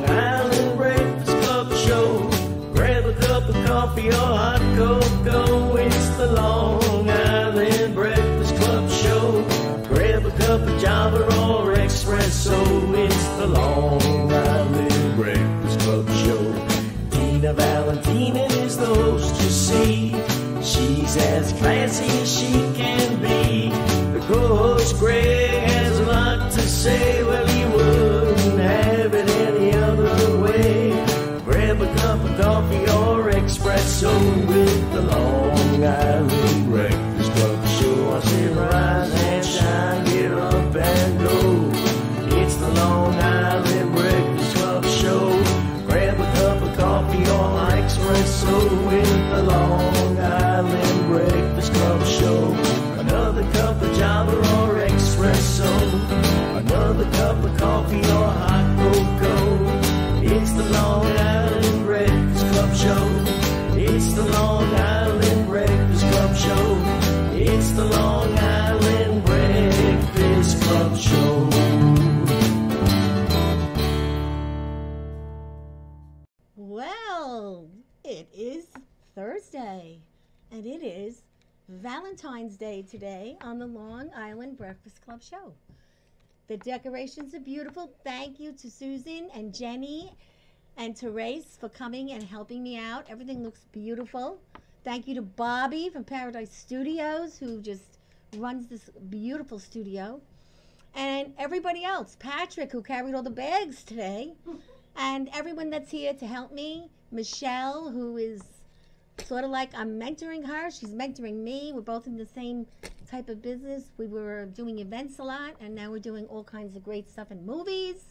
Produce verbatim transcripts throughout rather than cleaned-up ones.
Island Breakfast Club show. Grab a cup of coffee or hot cocoa. It's the Long Island Breakfast Club show. Grab a cup of Java or espresso. It's the Long Island Breakfast Club show. Tina Valentina is the host, you see. She's as classy as she can be. The co-host Greg has a lot to say. Well, he wouldn't have it any other way. Grab a cup of coffee or espresso with the Long Island Breakfast Club show. I say rise and shine, get up and go. It's the Long Island Breakfast Club show. Grab a cup of coffee or espresso with the Long Island Breakfast Club show. Another cup of Java or espresso. Another cup of coffee or hot cocoa. It's the Long Island Breakfast Club show. It's the Long Island Breakfast Club show. It's the Long Island Breakfast Club show. Well, it is Thursday, and it is Valentine's Day today on the Long Island Breakfast Club show. The decorations are beautiful. Thank you to Susan and Jenny and Therese for coming and helping me out. Everything looks beautiful. Thank you to Bobby from Paradise Studios, who just runs this beautiful studio. And everybody else, Patrick, who carried all the bags today. And everyone that's here to help me. Michelle, who is sort of like I'm mentoring her. She's mentoring me. We're both in the same type of business. We were doing events a lot, and now we're doing all kinds of great stuff in movies.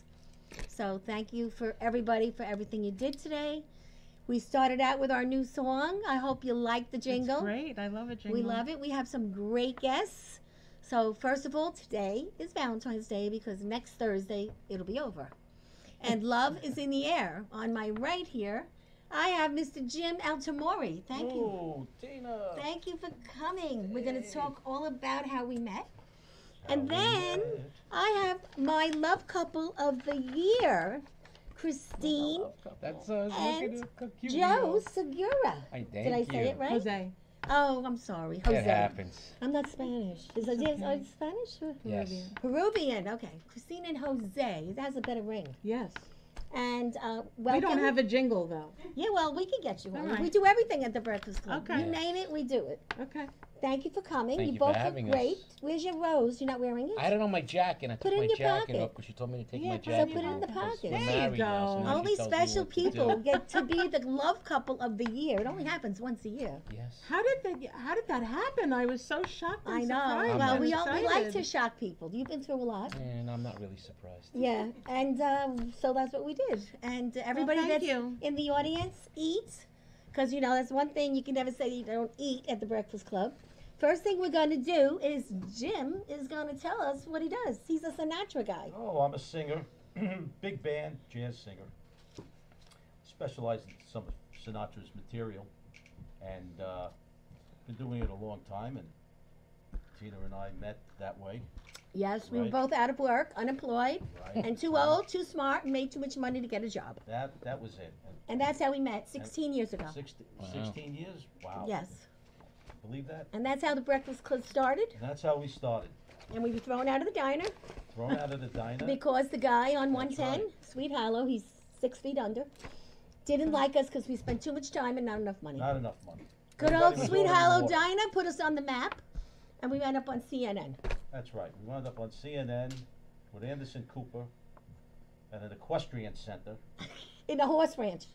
So thank you for everybody for everything you did today. We started out with our new song. I hope you like the jingle. It's great. I love a jingle. We love it. We have some great guests. So first of all, today is Valentine's Day because next Thursday it'll be over. And love is in the air. On my right here, I have Mister Jim Altamori. Thank you. Oh, Tina. Thank you for coming. We're going to talk all about how we met. How and we then met. I have my love couple of the year, Christine That's uh, and look at how cute Joe you Segura. I Did I thank say you. it right? Jose. Oh, I'm sorry. are. Jose. It happens. I'm not Spanish. Is it okay. are you Spanish? Or Yes. Peruvian. Okay. Christine and Jose. That has a better ring. Yes. And uh, welcome. We don't have a jingle, though. Yeah, well, we can get you one. All right. We do everything at the Breakfast Club. Okay. You name it, we do it. Okay. Thank you for coming. Thank you you for both having look us. great. Where's your rose? You're not wearing it? I had it on my jacket. I Put took it my in your jacket pocket. off because she told me to take Yeah, my put it jacket in your off. pocket. because There we're you married now, so go. now she Only tells me special what to do. people get to be the love couple of the year. It only happens once a year. Yes. How did that? How did that happen? I was so shocked. And I know. surprised Well, and we, all, we like to excited. shock people. You've been through a lot. And I'm not really surprised. Yeah, and um, so that's what we did. And uh, everybody thank that's you. in the audience, eat. Because, you know, that's one thing you can never say you don't eat at the Breakfast Club. First thing we're going to do is Jim is going to tell us what he does. He's a Sinatra guy. Oh, I'm a singer, big band, jazz singer. Specialize in some of Sinatra's material, and uh, been doing it a long time. And Tina and I met that way. Yes, we were Right. both out of work, unemployed, Right. and too old, too smart, and made too much money to get a job. That that was it. And And that's how we met sixteen years ago. sixteen, Wow. sixteen years. Wow. Yes. Believe that? And that's how the Breakfast Club started. And that's how we started. And we were thrown out of the diner Thrown out of the diner. because the guy on That's 110, right. Sweet Hollow, he's six feet under, didn't like us because we spent too much time and not enough money. Not enough money. Good Everybody old was Sweet ordering Hollow more. Diner put us on the map, and we went up on C N N. That's right. We wound up on C N N with Anderson Cooper at an equestrian center. In the horse ranch.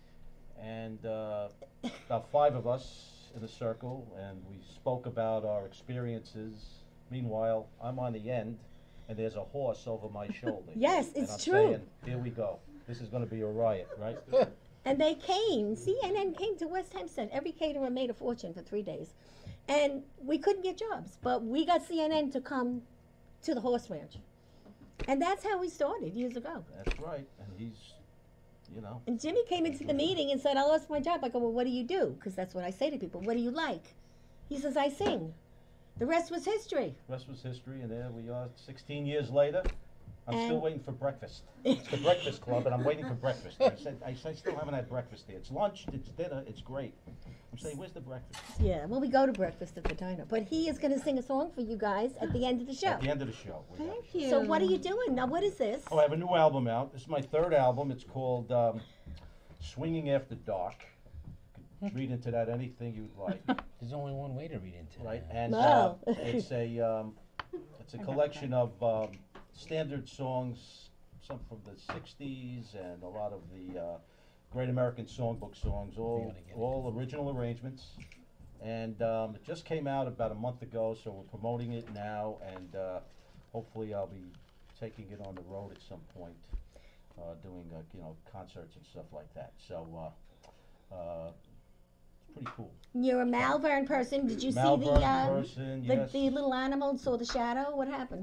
And uh, about five of us in a circle, and we spoke about our experiences. Meanwhile, I'm on the end, and there's a horse over my shoulder. Yes, And it's I'm true. saying, here we go. This is going to be a riot, right? And they came, C N N came to West Hempstead. Every caterer made a fortune for three days. And we couldn't get jobs, but we got C N N to come to the horse ranch. And that's how we started years ago. That's right. And he's, you know, And Jimmy came into the meeting and said, I lost my job. I go, well, what do you do? Because that's what I say to people. What do you like? He says, I sing. The rest was history. the rest was history, and there we are, sixteen years later, I'm still And- waiting for breakfast. It's the Breakfast Club, and I'm waiting for breakfast. I said, I, said, I still haven't had breakfast there. It's lunch, it's dinner, it's great. I'm saying, where's the breakfast? Yeah, well, we go to breakfast at the diner. But he is going to sing a song for you guys at the end of the show. At the end of the show. we have- Thank you. So what are you doing? Now, what is this? Oh, I have a new album out. This is my third album. It's called um, Swinging After Dark. You can read into that anything you'd like, There's only one way to read into right? that. And uh, Wow. it's a um, it's a collection of um, standard songs, some from the sixties and a lot of the uh, Great American Songbook songs, all gotta get it. all original arrangements. And um, it just came out about a month ago, so we're promoting it now, and uh, hopefully I'll be taking it on the road at some point, uh, doing uh, you know concerts and stuff like that. So uh, uh, it's pretty cool. You're a Malvern person. Did you Malvern see the, um, person, the yes. the little animal saw the shadow? What happened?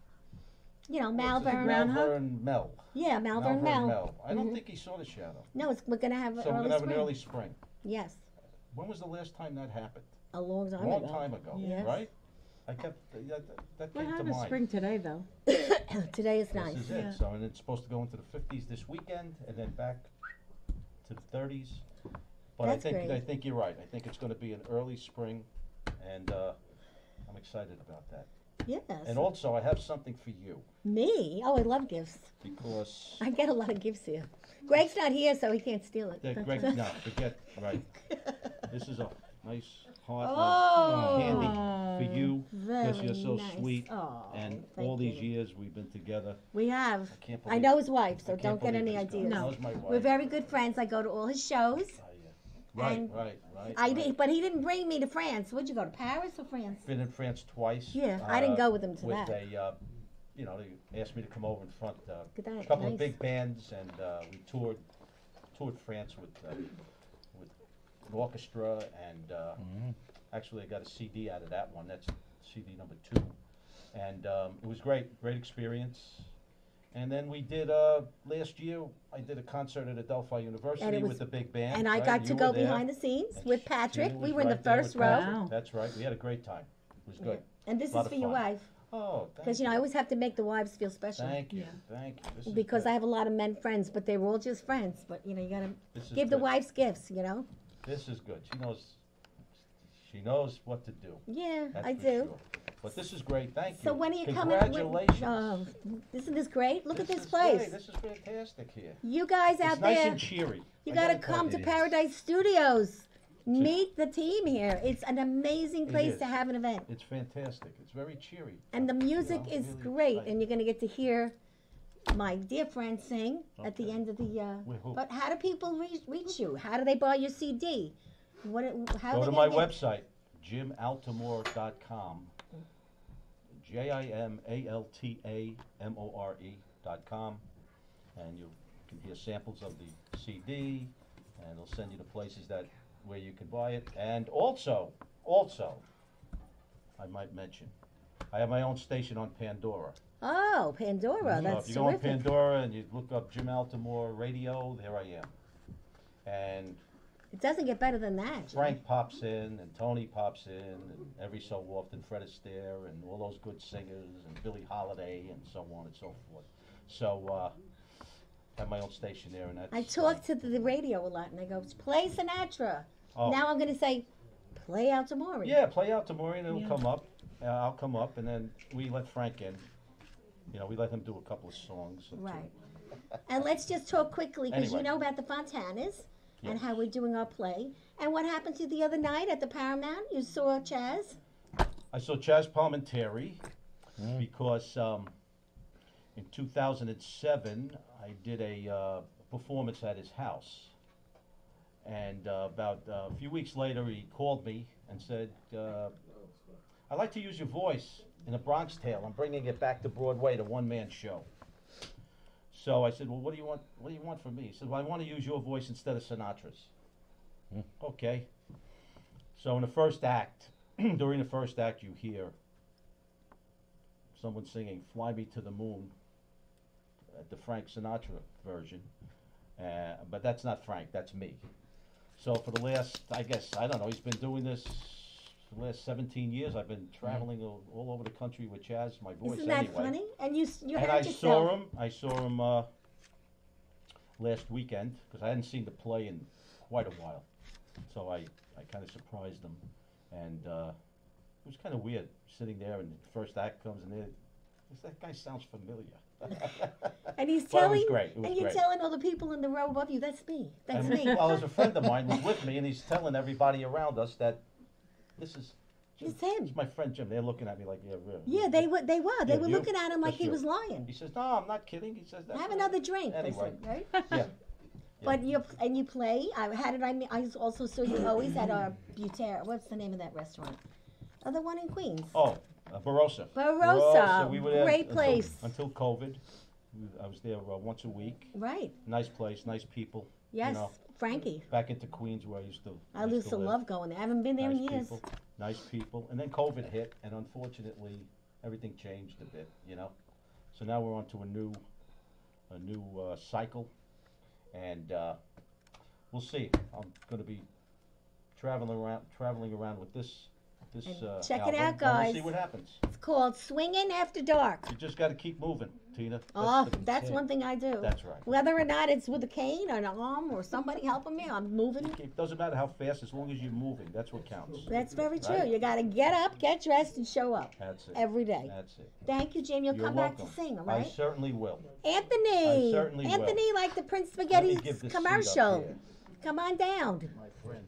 You know, What's his- Malvern. Groundhog? Malvern Mel. Yeah, Malvern Mel. Mel. I don't Mhm. think he saw the shadow. No, it's, we're gonna have an So we're early gonna have spring. an early spring. Yes, When was the last time that happened? a long time Long ago. time ago, Yes. right? I kept that, that, that We'll came to have a mind. spring today, though. Today is nice. This is it. Yeah. So, and it's supposed to go into the fifties this weekend, and then back to the thirties. But That's I think great. I think you're right. I think it's going to be an early spring, and uh, I'm excited about that. Yes. And also, I have something for you Me? Oh, I love gifts. because I get a lot of gifts here. Greg's not here, so he can't steal it. that Greg. No, forget. Right. This is a nice heart Oh. little candy for you because Very you're so nice. sweet. Oh, And thank all these you. years we've been together. We have. I can't I believe know his wife, so I can't don't get believe any this guy. ideas. No. How's my wife? We're very good friends. I go to all his shows. Oh, yeah. Right, And right, right. I right. did, but he didn't bring me to France. Would you go to Paris or France? Been in France twice. Yeah, I didn't uh, go with him to with that. a, uh, you know, they asked me to come over in front. Uh, Look at that, a couple nice. of big bands, and uh, we toured toured France with uh, with an orchestra, and uh, Mhm. actually I got a C D out of that one. That's C D number two, and um, it was great, great experience. And then we did uh, last year. I did a concert at Adelphi University was- with the big band, And I right? got You to were go there. behind the scenes And with she Patrick. was We were in the right there first with row. Patrick. Wow. That's right. We had a great time. It was good. And this Lot is of for your fun. wife. Oh, Because, you know, I always have to make the wives feel special. Thank you, Yeah. thank you. This is Because good. I have a lot of men friends, but they're all just friends. But, you know, you got to This is give the good. wives gifts, you know? This is good. She knows. She knows what to do. Yeah, That's I for do. sure. But this is great. Thank you. So when are you coming? when- Congratulations. Oh, isn't this great? Look This at this is place. great. This is fantastic here. You guys out It's nice there, and cheery. you I got to gotta come tell to you. Paradise Studios. Meet the team here. It's an amazing It place is. to have an event. It's fantastic. It's very cheery. And the You music know, is really great, exciting. and you're going to get to hear my dear friend sing at the Okay. end of the. Uh, With who? but how do people reach, reach you? How do they buy your C D? What? How Go they to gonna my get- website, jim altamore dot com. J I M A L T A M O R E dot com. And you can hear samples of the C D, and it'll send you to places that where you can buy it. And also, also, I might mention, I have my own station on Pandora. Oh, Pandora. So That's if you go on terrific. Pandora and you look up Jim Altamore Radio, there I am. And It doesn't get better than that. Jim. Frank pops in, and Tony pops in, and every so often Fred Astaire, and all those good singers, and Billie Holiday, and so on and so forth. So, uh, I have my own station there, and that's. I talk to the, the radio a lot, and they go, "Play Sinatra." Oh. Now I'm going to say, "Play Altamore." Yeah, play out tomorrow, and it'll Yeah. come up. Uh, I'll come up, and then we let Frank in. You know, we let him do a couple of songs. or two. Right. And let's just talk quickly, because you Anyway. know about the Fontanas and Yes. how we're doing our play. And what happened to you the other night at the Paramount? You saw Chaz? I saw Chaz Palminteri because um, in two thousand seven I did a uh, performance at his house, and uh, about uh, a few weeks later he called me and said, uh, "I'd like to use your voice in a Bronx Tale. I'm bringing it back to Broadway, the one-man show." So I said, "Well, what do you want? What do you want from me?" He said, "Well, I want to use your voice instead of Sinatra's." Okay. So in the first act, during the first act, you hear someone singing "Fly Me to the Moon" at the Frank Sinatra version, uh, but that's not Frank, that's me. So for the last, I guess, I don't know, he's been doing this for the last seventeen years, I've been traveling all, all over the country with Chaz, my voice Isn't that anyway. funny? And you s- you And had I yourself. saw him. I saw him uh, last weekend because I hadn't seen the play in quite a while, so I, I kind of surprised him, and uh, it was kind of weird sitting there and the first act comes and there, that guy sounds familiar. And he's But it telling, was great. It was and you're great. telling all the people in the row above you, that's me, that's And, me. well, there's a friend of mine was with me, and he's telling everybody around us that this is. It's him. It's my friend Jim. They're looking at me like, yeah, really. Yeah, they were. They were. They Yeah, were you. looking at him like That's he you. was lying. He says, "No, I'm not kidding." He says, That's Have right." another drink. They Anyway, said, right? yeah. But you and you play. I how did I? mean- I also saw you always at our Butera. What's the name of that restaurant? Oh, the one in Queens. Oh, uh, Barossa. Barossa. We were there Great until- place. Until COVID. We- I was there uh, once a week. Right. Nice place, nice people. Yes, You know, Frankie. back into Queens where I used to. I used to live. love going there. I haven't been there Nice in years. people, nice people, and then COVID hit, and unfortunately, everything changed a bit. You know, so now we're on to a new, a new uh, cycle, and uh, we'll see. I'm going to be traveling around, traveling around with this, this And uh, check it album, out, and guys. we'll see what happens. It's called Swinging After Dark. You just got to keep moving, Tina. That's Oh, the- that's one thing I do. That's right. Whether or not it's with a cane or an arm or somebody helping me, I'm moving. It doesn't matter how fast, as long as you're moving. That's what counts. That's very true. Right. You got to get up, get dressed, and show up That's it. every day. That's it. Thank you, Jim. You'll You're come back welcome. to sing, all I right? certainly will. Anthony. I certainly will. Anthony, like the Prince Let me Spaghetti give this seat up commercial. here. Come on down. My friend.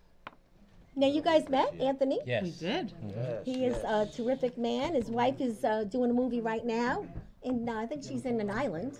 Now, you guys met Anthony. Yes. We did. Yes, He is yes. a terrific man. His wife is uh, doing a movie right now, and uh, I think she's in an island.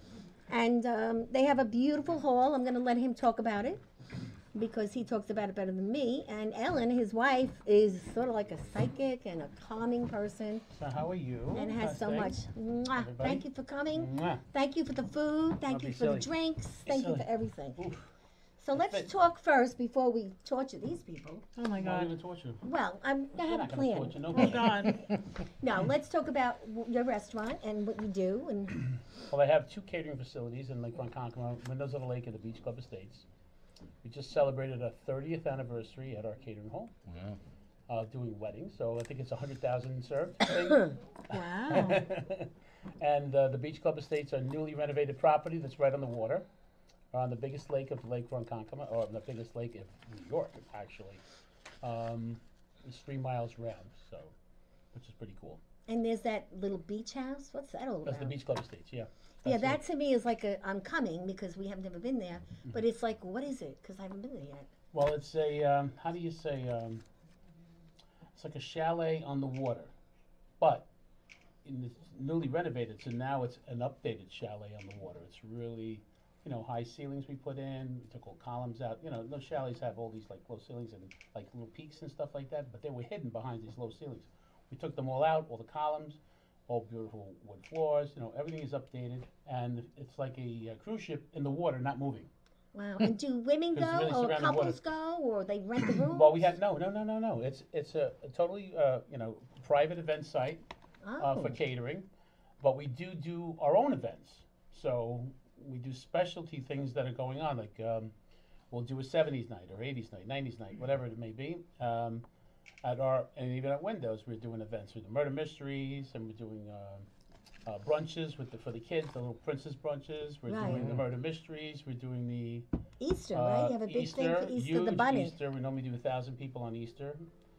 And um, they have a beautiful hall. I'm going to let him talk about it because he talks about it better than me. And Ellen, his wife, is sort of like a psychic and a calming person, So how are you? and has How's so much. things? Mwah. Everybody? Thank you for coming. Mwah. Thank you for the food. Thank Don't you be for the silly. drinks. Thank you silly. for everything. Oof. So That's let's it. talk first before we torture these people. Oh my Why God. even torture? Well, I'm, I We're have a not gonna plan. torture Oh nobody. God. No, let's talk about w- your restaurant and what you do. And Well, I have two catering facilities in Lake Ronkonkoma, Windows of the Lake, and the Beach Club Estates. We just celebrated our thirtieth anniversary at our catering hall, Wow. uh, doing weddings. So I think it's one hundred thousand served. Wow. And uh, the Beach Club Estates are a newly renovated property that's right on the water, on the biggest lake of Lake Ronkonkoma, or the biggest lake of New York, actually. Um, it's three miles round, so which is pretty cool. and there's that little beach house. What's that all That's about? the Beach Club Estates, yeah. Yeah, That's that it. to me is like a. I'm coming because we have never been there. But it's like, what is it? Because I haven't been there yet. Well, it's a, um, how do you say, um, it's like a chalet on the water, but in the newly renovated, so now it's an updated chalet on the water. It's really, you know, high ceilings we put in, we took all columns out. You know, those chalets have all these like low ceilings and like little peaks and stuff like that, but they were hidden behind these low ceilings. We took them all out, all the columns, all beautiful wood floors, you know, everything is updated, and it's like a, uh cruise ship in the water, not moving. Wow. And do women go, It's really or surrounded couples go, or they rent the room? Well, we had, no, no, no, no, no, it's, it's a a totally, uh, you know, private event site, uh, Oh. for catering, but we do do our own events. So we do specialty things that are going on, like, um, we'll do a seventies night, or eighties night, nineties night, whatever it may be. Um, at our, and even at Windows, we're doing events with the murder mysteries, and we're doing, uh, uh, brunches with the, for the kids, the little princess brunches, we're Right. doing the murder mysteries, we're doing the, Easter, uh, right? You have a big Easter, thing for Easter, the huge bunny. Easter, we normally do a thousand people on Easter.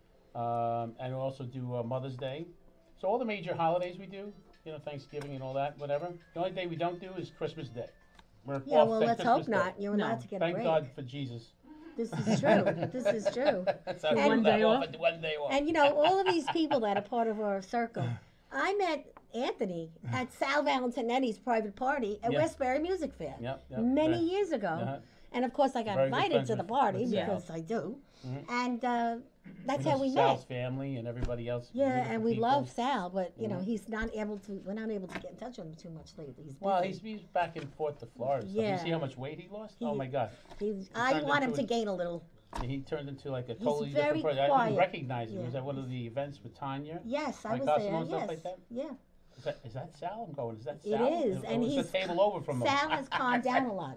Um, and we also do uh, Mother's Day. So all the major holidays we do, you know, Thanksgiving and all that, whatever. The only day we don't do is Christmas Day. We're Yeah, off well, that let's Christmas hope Day. not. You're No. allowed to get a Thank break. God for Jesus. This is true. This is true. That's how we One do that, day off? One day off. And you know, all of these people that are part of our circle, I met Anthony at Sal Valentinetti's private party at Yeah. Westbury Music Fair Yep, yep, many right. years ago. Uh-huh. And of course, I got Very good invited friends to the with- party with Sal. because I do. Mhm. And uh, that's And how we Sal's met. family and everybody else. Yeah, beautiful and we people. love Sal, but you know, Mhm. he's not able to. We're not able to get in touch with him too much lately. He's busy. Well, he's, he's back and forth to Florida. So Yeah. You see how much weight he lost? oh He- my God. He's, I turned want him into to a- gain a little. He turned into like a He's totally very different person. I quiet. didn't recognize him. He was Yeah. at one of the events with Tanya. Yes, I Like was us there. and stuff Yes, like that? yeah. Is that, is that Sal? I'm going, is that It Sal? is, It and was he's a table over from him. Sal has calmed down a lot.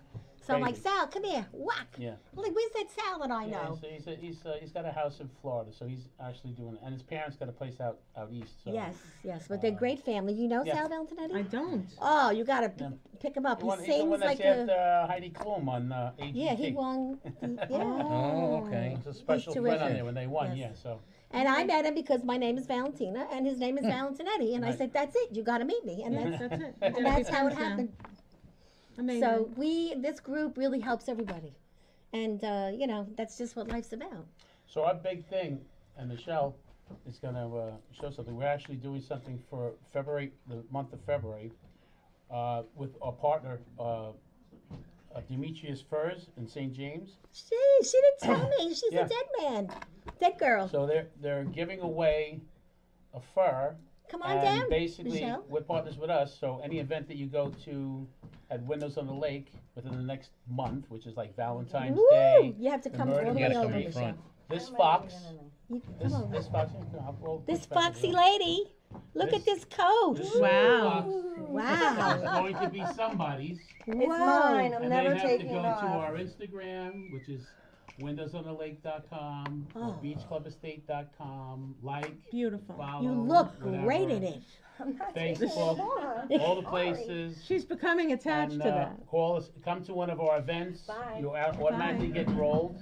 So I'm like, Crazy. Sal, come here, whack. Yeah. I'm like, where's that Sal that I Yeah, know? so he's a, he's uh, he's got a house in Florida, so he's actually doing. And his parents got a place out out east. So. Yes, yes, but they're Uh, great family. You know yeah. Sal Valentinetti? I don't. Oh, you gotta p- Yeah. pick him up. The He one, he's the sings one that's like after a. uh, Heidi Klum on uh, A G T. Yeah, he won. he- yeah. Oh, okay. It's a special friend on terrific. there when they won. Yes. Yeah, so And I met him because my name is Valentina and his name is Valentinetti. And I Right. said, that's it. You gotta meet me. And that's, That's it. You and gotta that's be how it friends now. happened. Amazing. So we, this group really helps everybody. And, uh, you know, that's just what life's about. so our big thing, and Michelle is gonna uh, show something. We're actually doing something for February, the month of February, uh, with our partner, uh, uh, Demetrius Furs in Saint James. She, she didn't tell me. She's Yeah. a dead man. Dead girl. So they're they're giving away a fur. Come on and down, basically, Michelle. we're partners with us. So any event that you go to at Windows on the Lake within the next month, which is like Valentine's Woo! Day, You have to the come murder all the You way gotta over, come in Michelle. front. this fox, You, this come over. this fox, I'll- I'll This push back a foxy little. lady. Look This- at this coat. This Wow. fox Wow. is going to be somebody's. It's Whoa. mine. I'm And never they have to taking go it to off. our Instagram, which is windows on the lake dot com or Oh. beach club estate dot com. Like, Beautiful. follow, You look whatever, great in it. I'm not taking it Facebook, off. all the places. She's becoming attached and, to uh, that. Call us. Come to one of our events. Bye. You au- automatically get enrolled.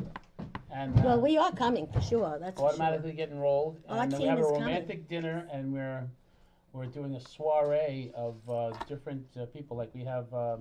And uh, Well, we are coming for sure. That's for sure. automatically get enrolled. Our And then we team have a is coming. romantic dinner, and we're we're doing a soiree of uh, different uh, people. Like we have uh,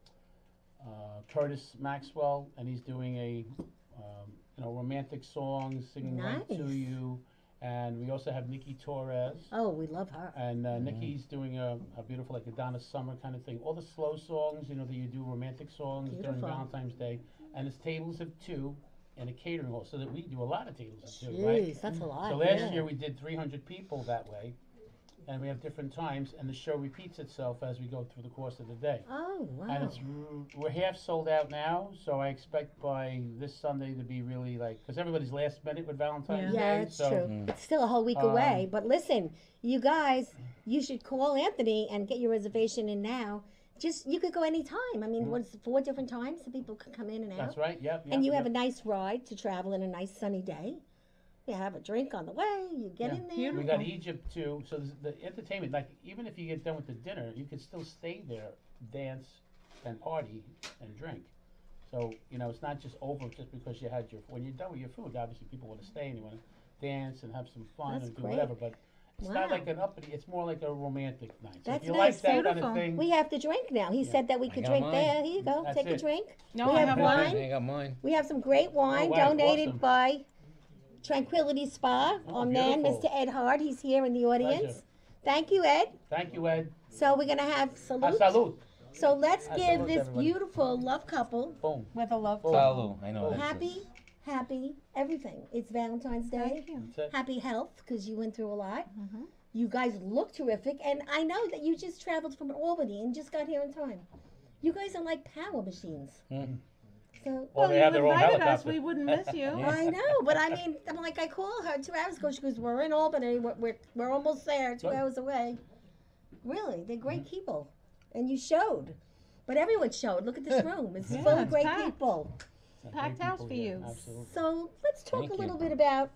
uh, Curtis Maxwell, and he's doing a um, you know romantic song, singing right to Nice. you. And we also have Nikki Torres. Oh, we love her. And uh, Nikki's doing a, a beautiful, like a Donna Summer kind of thing. All the slow songs, you know, that you do romantic songs during Beautiful. Valentine's Day. And it's tables of two and a catering hall, so that we do a lot of tables of two, right? Jeez, that's a lot. So last yeah. year we did three hundred people that way, and we have different times, and the show repeats itself as we go through the course of the day. Oh, wow. And it's r- we're half sold out now, so I expect by this Sunday to be really like, because everybody's last minute with Valentine's Yeah. Yeah, Day. it's so true. Mm. It's still a whole week Um, away. But listen, you guys, you should call Anthony and get your reservation in now. Just you could go anytime. I mean, Mhm. what's four different times so people can come in and out. That's right. Yep. yep And you yep. have a nice ride to travel in a nice sunny day. You have a drink on the way. You get Yeah. in there. Beautiful. We got Egypt too, so there's the entertainment. Like even if you get done with the dinner, you could still stay there, dance, and party and drink. So you know it's not just over just because you had your. When you're done with your food, obviously people want to stay and you want to dance and have some fun That's and do great. whatever. But it's Wow. not like an uppity. It's more like a romantic night. So That's if you nice. like that kind Beautiful. of thing, We have to drink now. He Yeah. said that we I could got drink mine. there. Here you go. That's Take a it. drink. No, We I have have wine. one. I got mine. We have some great wine wow, donated awesome. by Tranquility Spa. Oh, Our man, beautiful. Mister Ed Hard. He's here in the audience. Pleasure. Thank you, Ed. thank you, Ed. So we're gonna have Ah, salute. salute. So let's Ah, give salute, this everybody. beautiful love couple Boom. With a love. Boom. Salu. I know Oh. that's happy, happy everything. It's Valentine's Day. Thank you. That's it. Happy health because you went through a lot. Mhm. You guys look terrific, and I know that you just traveled from Albany and just got here in time. You guys are like power machines. Mhm. So Well, Well, they you have their own invited us. helicopter. We wouldn't miss you. Yeah. I know, but I mean, I'm like, I call her two hours ago. She goes, "We're in Albany. We're we're, we're almost there. Two Good. hours away." Really, they're great people, and you showed. But everyone showed. Look at this room; it's Yeah, full of it's great packed. people. Packed Great house people for here, you. Absolutely. So let's talk Thank a little you. bit about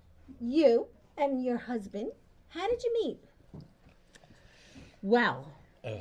you and your husband. How did you meet? Well, Ugh.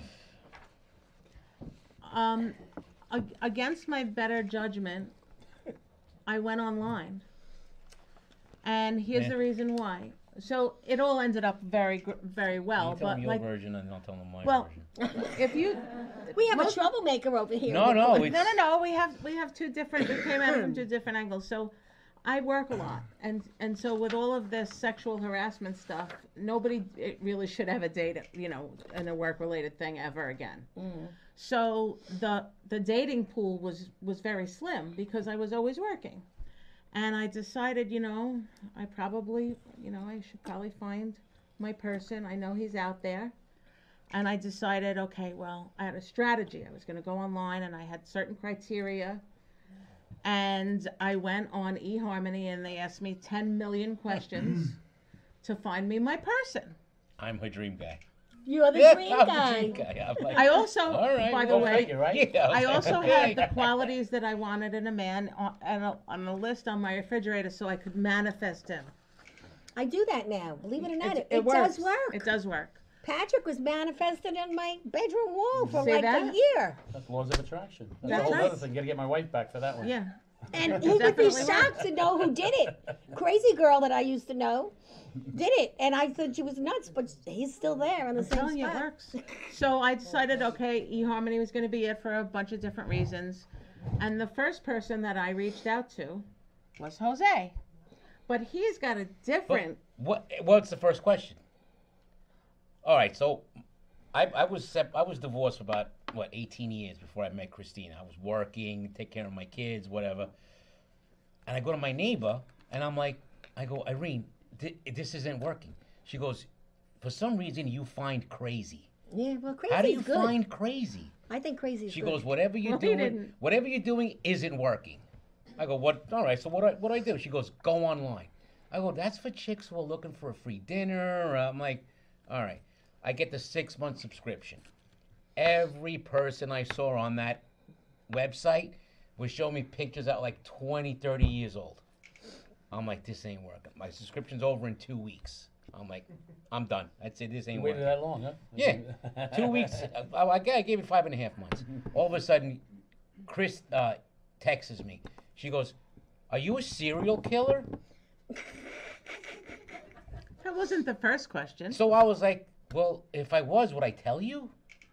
um, ag- against my better judgment, I went online, and here's Yeah. the reason why. So it all ended up very, gr- very well. You tell But them your like, version and I'll tell them my well, version. if you We have Most- a troublemaker over here. No, no, it's, no, no, no. We have we have two different. We came at it from two different angles. So, I work a lot, and and so with all of this sexual harassment stuff, nobody it really should have a date, you know, in a work related thing ever again. So the the dating pool was was very slim because I was always working, and I decided, you know, I probably, you know, I should probably find my person. I know he's out there. And I decided, okay, well, I had a strategy. I was going to go online and I had certain criteria. And I went on eHarmony and they asked me ten million questions to find me my person. I'm her dream guy. You're the Yeah, green I'm the guy. green guy. I'm like, I also, all right, by the go way, figure, right? Yeah, I also okay. had the qualities that I wanted in a man on, on, a, on a list on my refrigerator so I could manifest him. I do that now. Believe it or not, it, it it works. does work. It does work. Patrick was manifested on my bedroom wall for See like that? a year. That's laws of attraction. That's That's a whole right. other thing. Gotta get my wife back for that one. Yeah. And he would be Definitely shocked to know who did it. Crazy girl that I used to know did it. And I thought she was nuts, but he's still there on the I'm same telling you, it spot. works. So I decided, okay, eHarmony was going to be it for a bunch of different reasons. And the first person that I reached out to was Jose. But he's got a But different... what? What's the first question? All right, so I, I was sep- I was divorced for about what eighteen years before I met Christina. I was working, take care of my kids, whatever. And I go to my neighbor, and I'm like, I go, Irene, th- this isn't working. She goes, for some reason you find crazy. Yeah, well, crazy How do you is good. find crazy? I think crazy is She good. goes, whatever you're Well, he doing, didn't. whatever you're doing isn't working. I go, what? All right, so what do I, what do I do? She goes, go online. I go, that's for chicks who are looking for a free dinner. I'm like, all right. I get the six month subscription. Every person I saw on that website was showing me pictures at like twenty, thirty years old. I'm like, this ain't working. My subscription's over in two weeks. I'm like, I'm done. That's it. This You ain't waited working. that long, huh? Yeah, two weeks. I, I I gave it five and a half months. All of a sudden, Chris uh, texts me. She goes, "Are you a serial killer?" That wasn't the first question. So I was like, "Well, if I was, would I tell you?"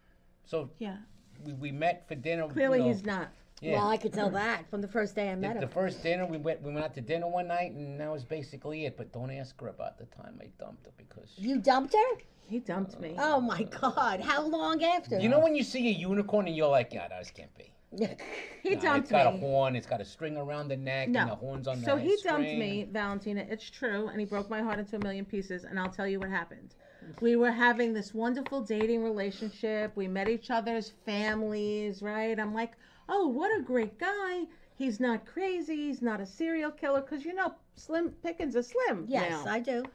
So Yeah. we, we met for dinner. you Clearly know, he's not. Yeah. Well, I could tell that from the first day I the, met him. the first dinner we went we went out to dinner one night, and that was basically it. But don't ask her about the time I dumped her because You dumped her? He dumped me. Oh my God! How long after? you know when you see a unicorn and you're like, "Yeah, this can't be." He Nah, dumped it's got me. a horn. It's got a string around the neck, and the No. horns on the So he dumped string. me, Valentina. It's true, and he broke my heart into a million pieces. And I'll tell you what happened. We were having this wonderful dating relationship. We met each other's families, right? I'm like, oh, what a great guy. He's not crazy. He's not a serial killer. Because, you know, Slim Pickens are slim Yes, now. I do.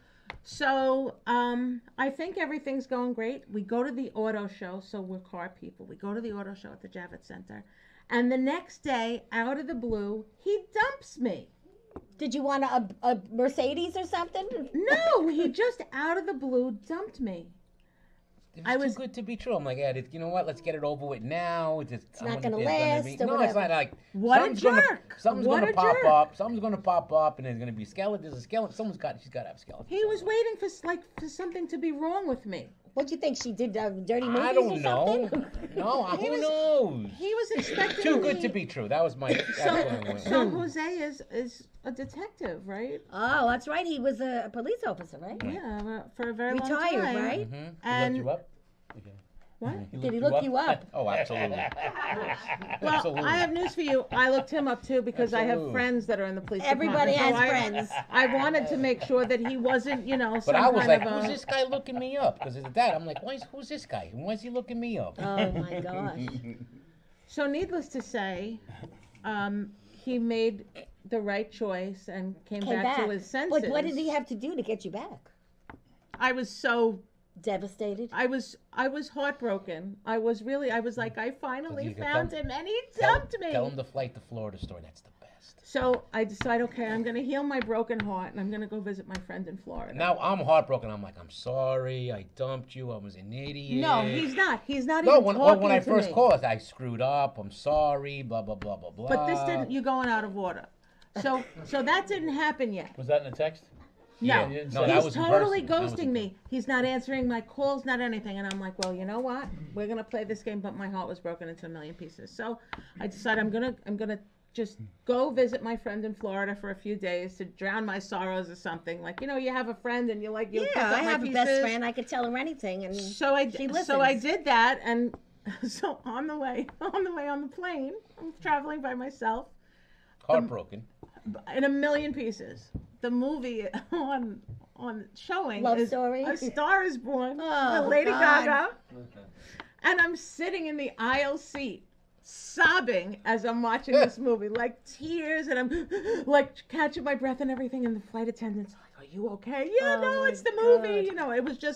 So um, I think everything's going great. We go to the auto show. So we're car people. We go to the auto show at the Javits Center. And the next day, out of the blue, he dumps me. Did you want a, a Mercedes or something? No, he just out of the blue dumped me. It was I too was- good to be true. I'm like, yeah, you know what? Let's get it over with now. It's, it's not gonna last or no, it's whatever. not like What a something's gonna, jerk. something's What gonna a pop jerk. up. Something's gonna pop up, and there's gonna be skeleton. There's a skeleton. Someone's got. She's got to have a skeleton. He was waiting for s- like for something to be wrong with me. What do you think she did? Uh, dirty movies I or don't know. something? No, He who was- knows? He was expecting Too me. good to be true. That was my. That's So, what I went so with. Jose is is a detective, right? Oh, that's right. He was a police officer, right? Yeah, uh, for a very Retired, long time. right? Mhm. He looked And you up? Okay. what? Did he look you up? Oh, absolutely. Well, Absolutely. I have news for you. I looked him up too because I have Absolutely. friends that are in the police Everybody department. has so I- friends. I wanted to make sure that he wasn't, you know, some But I was kind like, of who's a, this guy looking me up? Because it's that. I'm like, why is, who's this guy? And why is he looking me up? Oh my gosh. So, needless to say, um, he made the right choice and came, Came back, back. to his senses. But what did he have to do to get you back? I was so, Devastated? I was, I was heartbroken. I was really, I was like, I finally you could found tell- him, and he Tell, dumped me. tell him the flight to Florida story. That's the best. So I decide, okay, I'm gonna heal my broken heart, and I'm gonna go visit my friend in Florida. Now I'm heartbroken. I'm like, I'm sorry. I dumped you. I was an idiot. No, he's not. He's not No, even when, talking when I to first me. called, I screwed up. I'm sorry. Blah blah blah blah blah. But this didn't. You're going out of order. So, so that didn't happen yet. Was that in a text? No, you didn't No, say that he's was in totally person. That was in ghosting me. He's not answering my calls, not anything. And I'm like, well, you know what? We're gonna play this game, but my heart was broken into a million pieces. So I decided I'm gonna, I'm gonna just go visit my friend in Florida for a few days to drown my sorrows or something. Like, you know, you have a friend and you like you. pick Yeah, up I my have a pieces. best friend. I could tell her anything, and So I, she so I listens. did that, and so on the way, on the way on the plane, I'm traveling by myself. Heartbroken. In a million pieces. The movie on on showing Love is Story? A Star Is Born Oh, with Lady God. Gaga, and I'm sitting in the aisle seat, sobbing as I'm watching this movie, like tears, and I'm like catching my breath and everything. And the flight attendant's like, "Are you okay?" Yeah, Oh, no, my it's the movie. God. You know, it was just.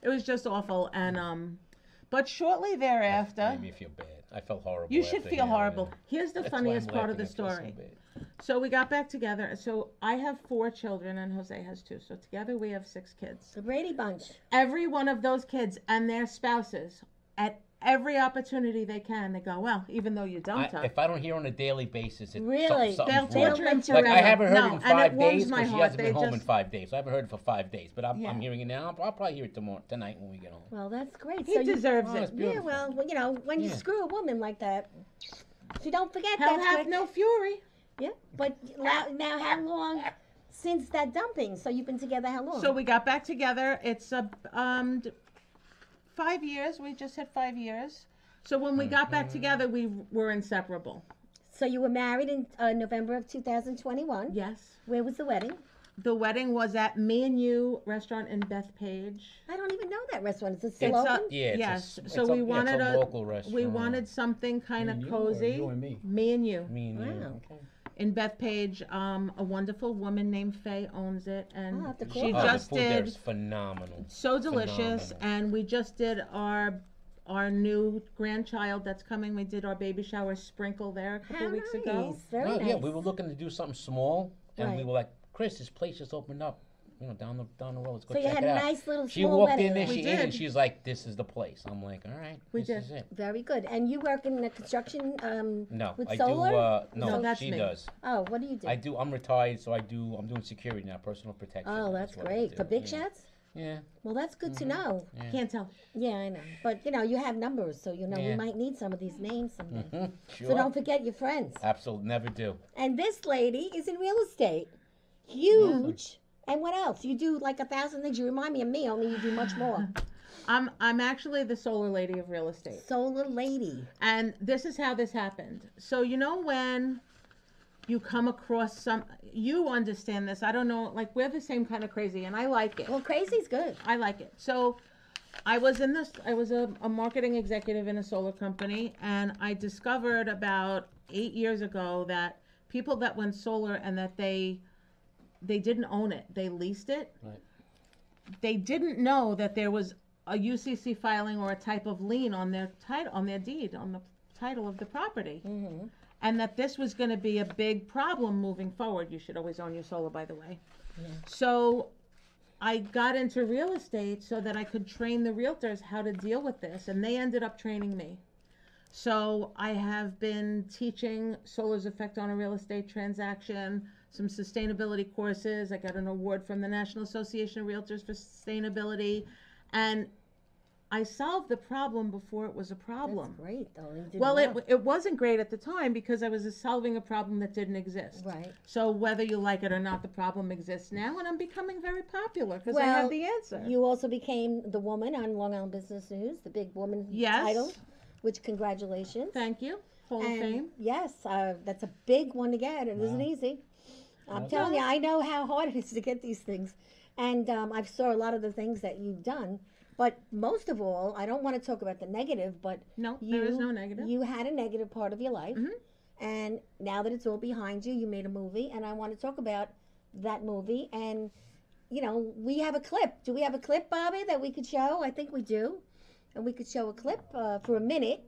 It was just awful, and um, but shortly thereafter, Made me feel bad. I felt horrible. you should after feel hearing horrible. it. Here's the That's why I'm funniest part of the laughing. I feel so story. bad. So we got back together. So I have four children, and Jose has two. So together we have six kids. The Brady Bunch. Every one of those kids and their spouses, at every opportunity they can, they go, well, even though you dumped I, her. if I don't hear on a daily basis, it, Really? some- They'll something's wrong. torture him Like, forever. Like I haven't heard no, it in and five it warms days my because she heart. hasn't They been home just, in five days. So I haven't heard it for five days, but I'm, Yeah. I'm hearing it now. I'll, I'll probably hear it tomorrow, tonight when we get home. Well, that's great. He so you, deserves Oh, it. it's yeah, beautiful. well, well, you know, when you Yeah. screw a woman like that, you don't forget Hell that. hath trick. no fury. Yeah, but now, now how long since that dumping? So you've been together how long? So we got back together. It's a um, d- five years. We just hit five years. So when we got back together, we were inseparable. So you were married in uh, November of two thousand twenty-one. Yes. Where was the wedding? The wedding was at Me and You restaurant in Bethpage. I don't even know that restaurant. Is it still It's a- open? Yeah, it's Yes. A, So it's a, we yeah, wanted it's a a- local restaurant. We wanted something kind Me of and you, or cozy. you and me? Me and You. Me and you. Wow. Okay. In Bethpage, um, a wonderful woman named Faye owns it, and I'll have to she call Oh, her. just the food there did is phenomenal. so delicious. Phenomenal. And we just did our our new grandchild that's coming. We did our baby shower sprinkle there a couple How weeks nice. ago. Very Well, nice. yeah, we were looking to do something small, and we Right. were like, Chris, this place just opened up. You know, down the down the road. Let's go So you check had it a out. nice little She small walked wedding in there, there. We she ate it, and did. she's like, "This is the place." I'm like, "All right, We this did. is it." Very good. And you work in the construction um, No, with I solar? do. Uh, no, No, that's she me. does. Oh, what do you do? I do. I'm retired, so I do. I'm doing security now, personal protection. Oh, that's what I great. do, For big yeah. shots? Yeah. Well, that's good to know. yeah. Can't tell. Yeah, I know. But, you know, you have numbers, so, you know, we Yeah. might need some of these names someday. Mhm, Sure. So don't forget your friends. Absolutely, never do. And this lady is in real estate. Huge. And what else? You do like a thousand things. You remind me of me, only you do much more. I'm I'm actually the solar lady of real estate. Solar lady. And this is how this happened. So you know when you come across some, you understand this. I don't know, like we're the same kind of crazy, and I like it. Well, crazy's good. I like it. So I was in this, I was a, a marketing executive in a solar company, and I discovered about eight years ago that people that went solar and that they they didn't own it, they leased it. Right. They didn't know that there was a U C C filing or a type of lien on their title, on their deed, on the title of the property. Mm-hmm. And that this was going to be a big problem moving forward. You should always own your solar, by the way. Yeah. So I got into real estate so that I could train the realtors how to deal with this, and they ended up training me. So I have been teaching solar's effect on a real estate transaction, some sustainability courses. I got an award from the National Association of Realtors for Sustainability, and I solved the problem before it was a problem. That's great, though. You did Well, it, it wasn't great at the time because I was solving a problem that didn't exist. Right. So whether you like it or not, the problem exists now, and I'm becoming very popular because I Well, have the answer. You also became the woman on Long Island Business News, the big woman Yes. title, which congratulations. Thank you. Hall of And Fame. yes, uh, that's a big one to get. It isn't Wow. easy. I'm Well, telling you, I know how hard it is to get these things. And um, I've saw a lot of the things that you've done. But most of all, I don't want to talk about the negative, but No, you, there is no negative. you had a negative part of your life. Mhm. And now that it's all behind you, you made a movie. And I want to talk about that movie. And, you know, we have a clip. Do we have a clip, Bobby, that we could show? I think we do. And we could show a clip uh, for a minute.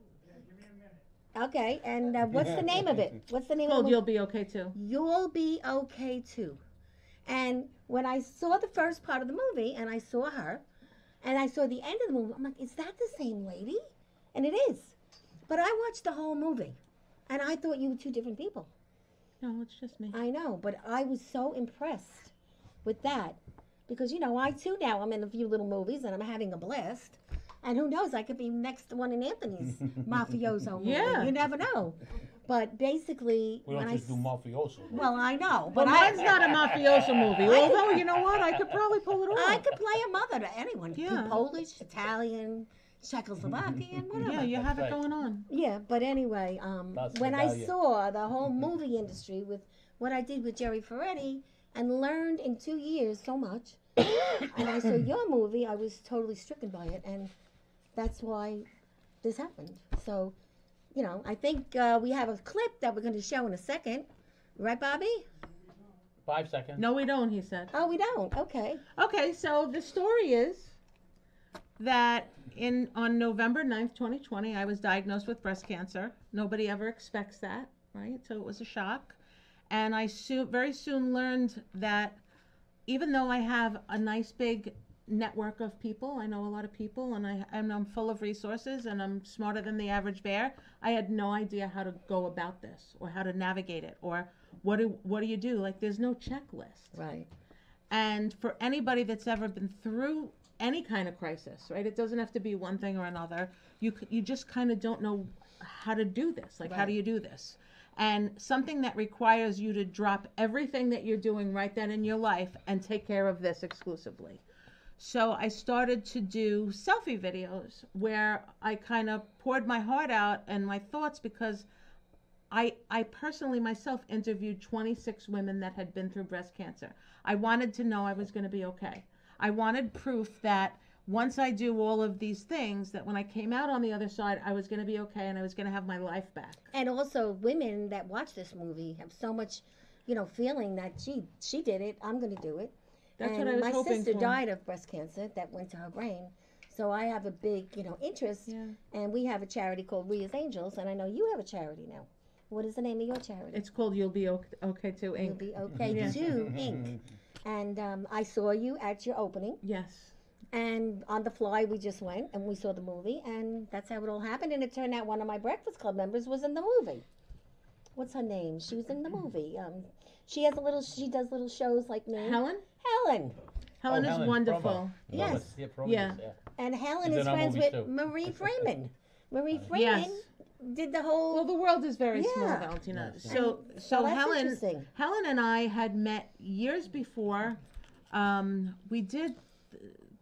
Okay. And uh, what's the name of it? What's the name of Told the you'll movie? be okay too. You'll Be Okay Too. And when I saw the first part of the movie and I saw her and I saw the end of the movie, I'm like, is that the same lady? And it is. But I watched the whole movie and I thought you were two different people. No, it's just me. I know, but I was so impressed with that because, you know, I too now I'm in a few little movies and I'm having a blast. And who knows, I could be next one in Anthony's mafioso movie. Yeah. You never know. But basically, We when don't I just do s- mafioso. well, I know, But but I, mine's not a mafioso movie. I Although, you know what? I could probably pull it off. I could play a mother to anyone. Yeah. Polish, Italian, Czechoslovakian, whatever. Yeah, you have it right. going on. Yeah, but anyway, um, That's when I Natalia. saw the whole movie industry with what I did with Jerry Ferretti and learned in two years so much, and I saw your movie, I was totally stricken by it, and that's why this happened. So, you know, I think uh, we have a clip that we're going to show in a second. Right, Bobby? Five seconds. No, we don't, he said. Oh, we don't. Okay. Okay, so the story is that in on November ninth, twenty twenty, I was diagnosed with breast cancer. Nobody ever expects that, right? So it was a shock. And I soon, very soon learned that even though I have a nice big network of people, I know a lot of people, and, I, and I'm full of resources, and I'm smarter than the average bear, I had no idea how to go about this, or how to navigate it, or what do, what do you do? Like, there's no checklist. Right. And for anybody that's ever been through any kind of crisis, right? It doesn't have to be one thing or another. You c- you just kind of don't know how to do this. Like, how Right. do you do this? And something that requires you to drop everything that you're doing right then in your life and take care of this exclusively. So I started to do selfie videos where I kind of poured my heart out and my thoughts, because I, I personally myself interviewed twenty-six women that had been through breast cancer. I wanted to know I was going to be okay. I wanted proof that once I do all of these things, that when I came out on the other side, I was going to be okay and I was going to have my life back. And also, women that watch this movie have so much, you know, feeling that, gee, she did it, I'm going to do it. That's and what I was my hoping sister for. died of breast cancer that went to her brain. So I have a big, you know, interest. Yeah. And we have a charity called We as Angels, and I know you have a charity now. What is the name of your charity? It's called You'll Be Ok- Okay Too, You'll Inc. Be Okay Yeah. Too, Incorporated. And um, I saw you at your opening. Yes. And on the fly, we just went and we saw the movie, and that's how it all happened. And it turned out one of my Breakfast Club members was in the movie. What's her name? She was in the movie. Um, she has a little. She does little shows like me. Helen? Helen. Helen Oh, is Helen, wonderful. promo. Yes. Yeah, promo, Yeah. yeah. And Helen She's is in our friends movies, with too. Marie Freeman. Marie Freeman Yes. did the whole. Well, the world is very small, Yeah. Valentina. Yes. So, And- so so that's Helen, interesting. Helen and I had met years before. Um, we did uh,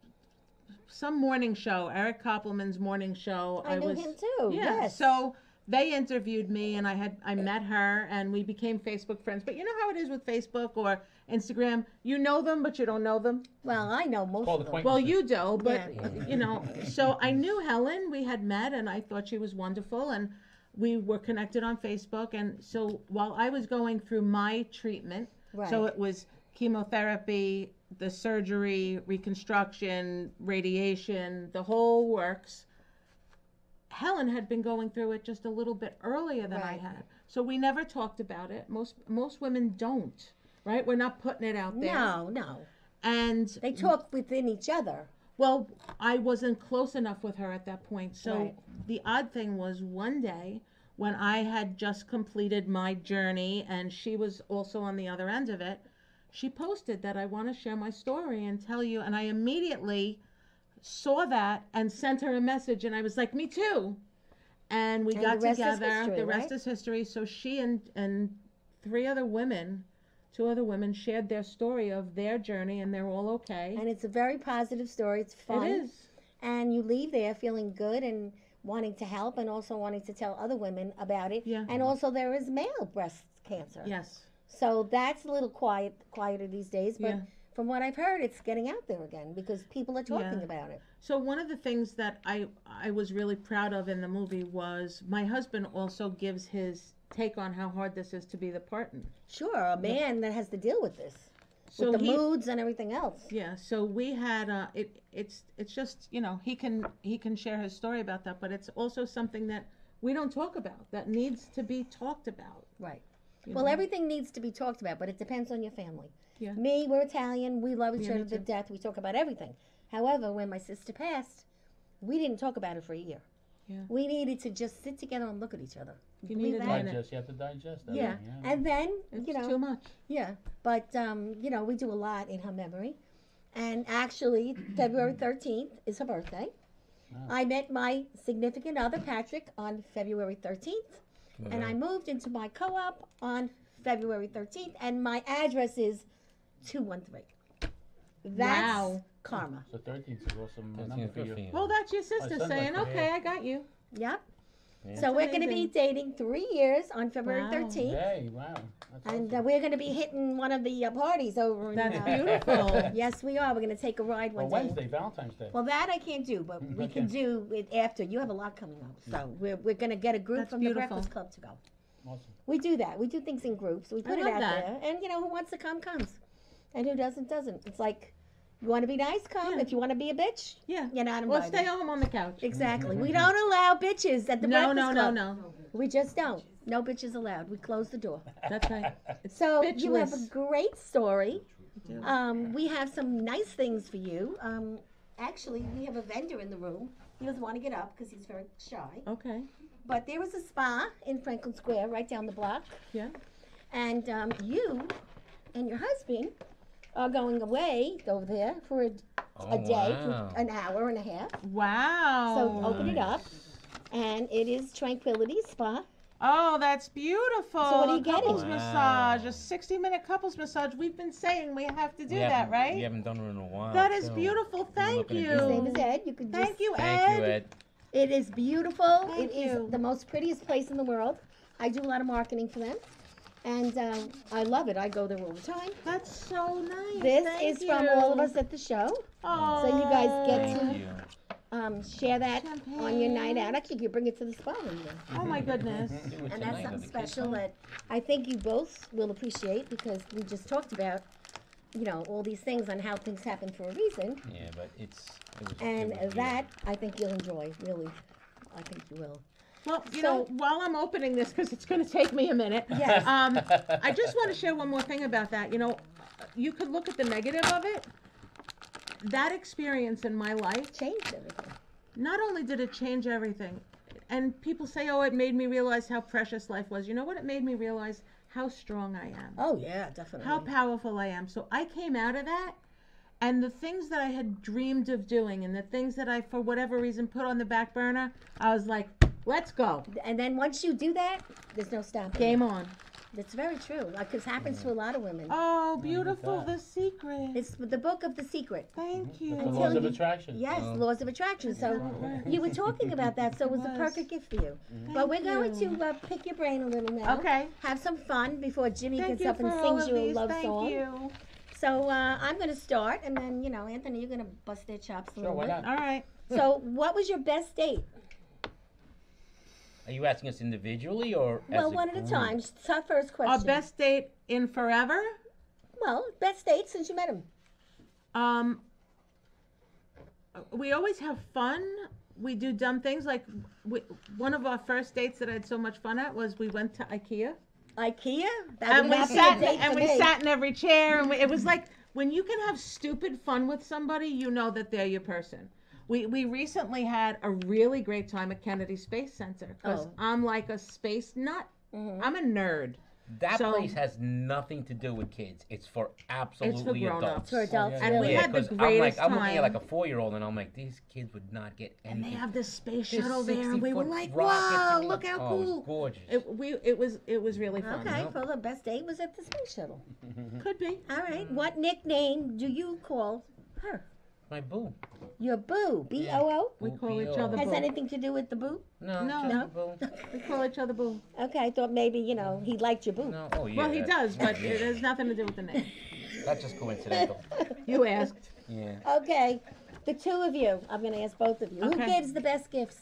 some morning show, Eric Koppelman's morning show. I knew was, him too. Yeah. Yes. So they interviewed me, and I had I met her, and we became Facebook friends. But you know how it is with Facebook or Instagram. You know them, but you don't know them. Well, I know most Called of them. acquaintance. Well, you do, but Yeah. you know. So I knew Helen. We had met, and I thought she was wonderful, and we were connected on Facebook. And so while I was going through my treatment, Right. so it was chemotherapy, the surgery, reconstruction, radiation, the whole works. Helen had been going through it just a little bit earlier than I Right. had. So we never talked about it. Most most women don't, right? We're not putting it out there. No, no. And They talk within each other. well, I wasn't close enough with her at that point. So Right. the odd thing was one day when I had just completed my journey and she was also on the other end of it, she posted that I want to share my story and tell you. And I immediately saw that and sent her a message, and I was like, me too. And we And got the rest is together. history, the rest right? is history. So she and, and three other women, two other women shared their story of their journey, and they're all okay. And it's a very positive story. It's fun. It is. And you leave there feeling good and wanting to help, and also wanting to tell other women about it. Yeah. And also there is male breast cancer. Yes. So that's a little quiet, quieter these days. But Yeah. from what I've heard, it's getting out there again because people are talking Yeah. about it. So one of the things that I I was really proud of in the movie was my husband also gives his take on how hard this is to be the partner. Sure, a man that has to deal with this, So with the he, moods and everything else. yeah. So we had uh, it. It's it's just you know he can he can share his story about that, but it's also something that we don't talk about that needs to be talked about. Right. you Well, know? everything needs to be talked about, but it depends on your family. Yeah. Me, we're Italian. We love each Yeah, me other to too. death. We talk about everything. However, when my sister passed, we didn't talk about it for a year. Yeah. We needed to just sit together and look at each other. You Believe need a that? minute. Digest, you have to digest that. Yeah. Yeah. And then, It's you know, too much. yeah. But, um, you know, we do a lot in her memory. And actually, February thirteenth is her birthday. Wow. I met my significant other, Patrick, on February thirteenth. And I moved into my co-op on February thirteenth. And my address is two one three. That's Wow. karma. So thirteenth is awesome That's number good for you. for you. Well, that's your sister son's saying, like, "Okay, yeah. I got you." Yep. Yeah. So we're going to be amazing. dating three years on February Wow. thirteenth. Hey, wow. That's And uh, awesome. we're going to be hitting one of the uh, parties over in That's uh, beautiful. Yes, we are. We're going to take a ride one Well, day. Wednesday, Valentine's Day. Well, that I can't do, but we can Okay. do it after. You have a lot coming up. So we're, we're going to get a group That's from beautiful. the Breakfast Club to go. Awesome. We do that. We do things in groups. We put it love out that. there. And, you know, who wants to come, comes. And who doesn't, doesn't. It's like, You want to be nice, come. Yeah. If you want to be a bitch, Yeah. you're not Well, invited. stay home on the couch. Exactly. We don't allow bitches at the No, Breakfast no, no, Club. no. We just don't. No bitches allowed. We close the door. That's right. So you have a bitchless. great story. do. Um, we have some nice things for you. Um, actually, we have a vendor in the room. He doesn't want to get up because he's very shy. Okay. But there was a spa in Franklin Square, right down the block. Yeah. And um, you and your husband are going away over there for a, Oh, a day, wow. for an hour and a half. Wow. So open it up, and it is Tranquility Spa. Oh, that's beautiful. So what are you A couples getting? massage, Wow. a sixty-minute couples massage. We've been saying we have to do We that, haven't- right? We haven't done it in a while. That is too. beautiful. We're Thank looking to you. do His it. name is Ed. You can just, Thank you, Ed. Thank you, Ed. It is beautiful. Thank it is you. the most prettiest place in the world. I do a lot of marketing for them, and um, I love it. I go there all the time. That's so nice. This Thank is from all of you. us at the show. Oh. So you guys get Thank to you. um, share that on your night out. Actually, you bring it to the spa room then. Oh my goodness. Do it And tonight, that's let something the kids special come. that I think you both will appreciate because we just talked about, you know, all these things on how things happen for a reason. Yeah, but it's. It was, And it was that I think you'll enjoy, really. I think you will. Well, you So- know, while I'm opening this, because it's going to take me a minute. Yes. Um, I just want to share one more thing about that. You know, you could look at the negative of it. That experience in my life, Changed everything. not only did it change everything, and people say, oh, it made me realize how precious life was. You know what? It made me realize how strong I am, Oh, yeah, definitely. how powerful I am. So I came out of that, and the things that I had dreamed of doing, and the things that I, for whatever reason, put on the back burner, I was like, let's go. And then once you do that, there's no stopping. Game on. That's very true. Like, it happens to a lot of women. Oh, beautiful, that. The Secret. It's the book of The Secret. Thank you. The Until laws of you- attraction. Yes, Oh. laws of attraction. So you were talking about that, so it was a Was. perfect gift for you. But we're going you. to uh, pick your brain a little now. Okay. Have some fun before Jimmy Thank gets you up and for all sings of you a these. love Thank song. you. So uh, I'm going to start, and then, you know, Anthony, you're going to bust their chops a Sure, little why bit. not? All right. So what was your best date? Are you asking us individually or? Well, as a one at a group? time. It's our first question. Our best date in forever. Well, best date since you met him. Um, we always have fun. We do dumb things. Like we, one of our first dates that I had so much fun at was we went to IKEA. IKEA? That And would we not be a sat date and for we me. sat in every chair, and we, it was like when you can have stupid fun with somebody, you know that they're your person. We we recently had a really great time at Kennedy Space Center because Oh. I'm like a space nut. Mhm. I'm a nerd. That So- place has nothing to do with kids. It's for absolutely grown-ups. adults. For adults, And we really. Yeah, had the 'cause I'm greatest like, I'm looking time. at like a four-year-old, and I'm like, these kids would not get And they anything. have this space There's shuttle there, and we were sixty-foot like, rockets "Wow, and look how oh, it was cool!" gorgeous. It we it was it was really fun. Okay, well, the best date was at the space shuttle. Could be. All right. What nickname do you call her? My boo. Your boo. B O O? We Boo, call each B O. other Has boo. anything to do with the boo? No, No. just No. a boo. We call each other boo. Okay, I thought maybe, you know, he liked your boo. No, oh yeah. Well, he that- does, but yeah. it has nothing to do with the name. That's just coincidental. You asked. Yeah. Okay, the two of you. I'm going to ask both of you. Who Okay. gives the best gifts?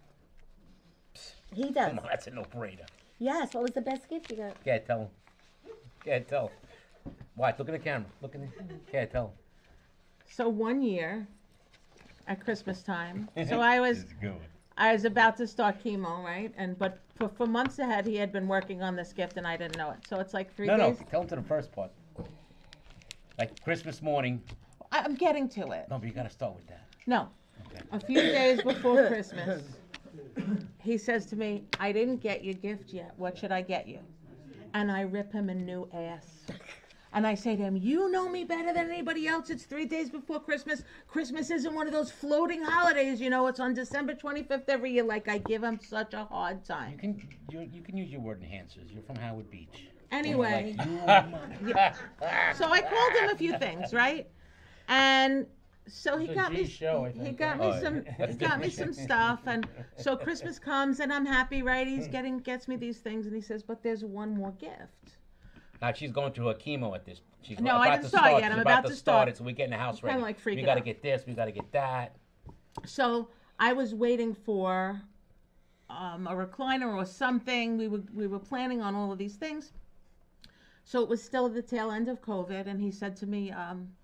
He does. Come on, that's a no-brainer. Yes, what was the best gift you got? Can't tell him. Can't tell him. Watch, look at the camera. Look at the. Can't tell him. So one year, at Christmas time, so I was This is good. I was about to start chemo, right? And but for, for months ahead, he had been working on this gift, and I didn't know it. So it's like three No, no. days. Tell him to the first part. Like Christmas morning. I, I'm getting to it. No, but you gotta start with that. No, Okay. a few days before Christmas, he says to me, "I didn't get your gift yet. What should I get you?" And I rip him a new ass. And I say to him, "You know me better than anybody else. It's three days before Christmas. Christmas isn't one of those floating holidays, you know. It's on December twenty-fifth every year." Like, I give him such a hard You time. can you, you can use your word enhancers. You're from Howard Beach. Anyway, Yeah. so I called him a few things, right? And so he It's a got me G show, I he think, got right? me some he got me some stuff, and so Christmas comes and I'm happy, right? He's getting gets me these things, and he says, "But there's one more gift." Now she's going through her chemo at this. She's No, about I didn't to start start. yet. She's I'm about, about to to start start. it, so we're getting the house I'm kinda ready. like we freaking gotta out. get this. We gotta get that. So I was waiting for um, a recliner or something. We were we were planning on all of these things. So it was still at the tail end of COVID, and he said to me, um,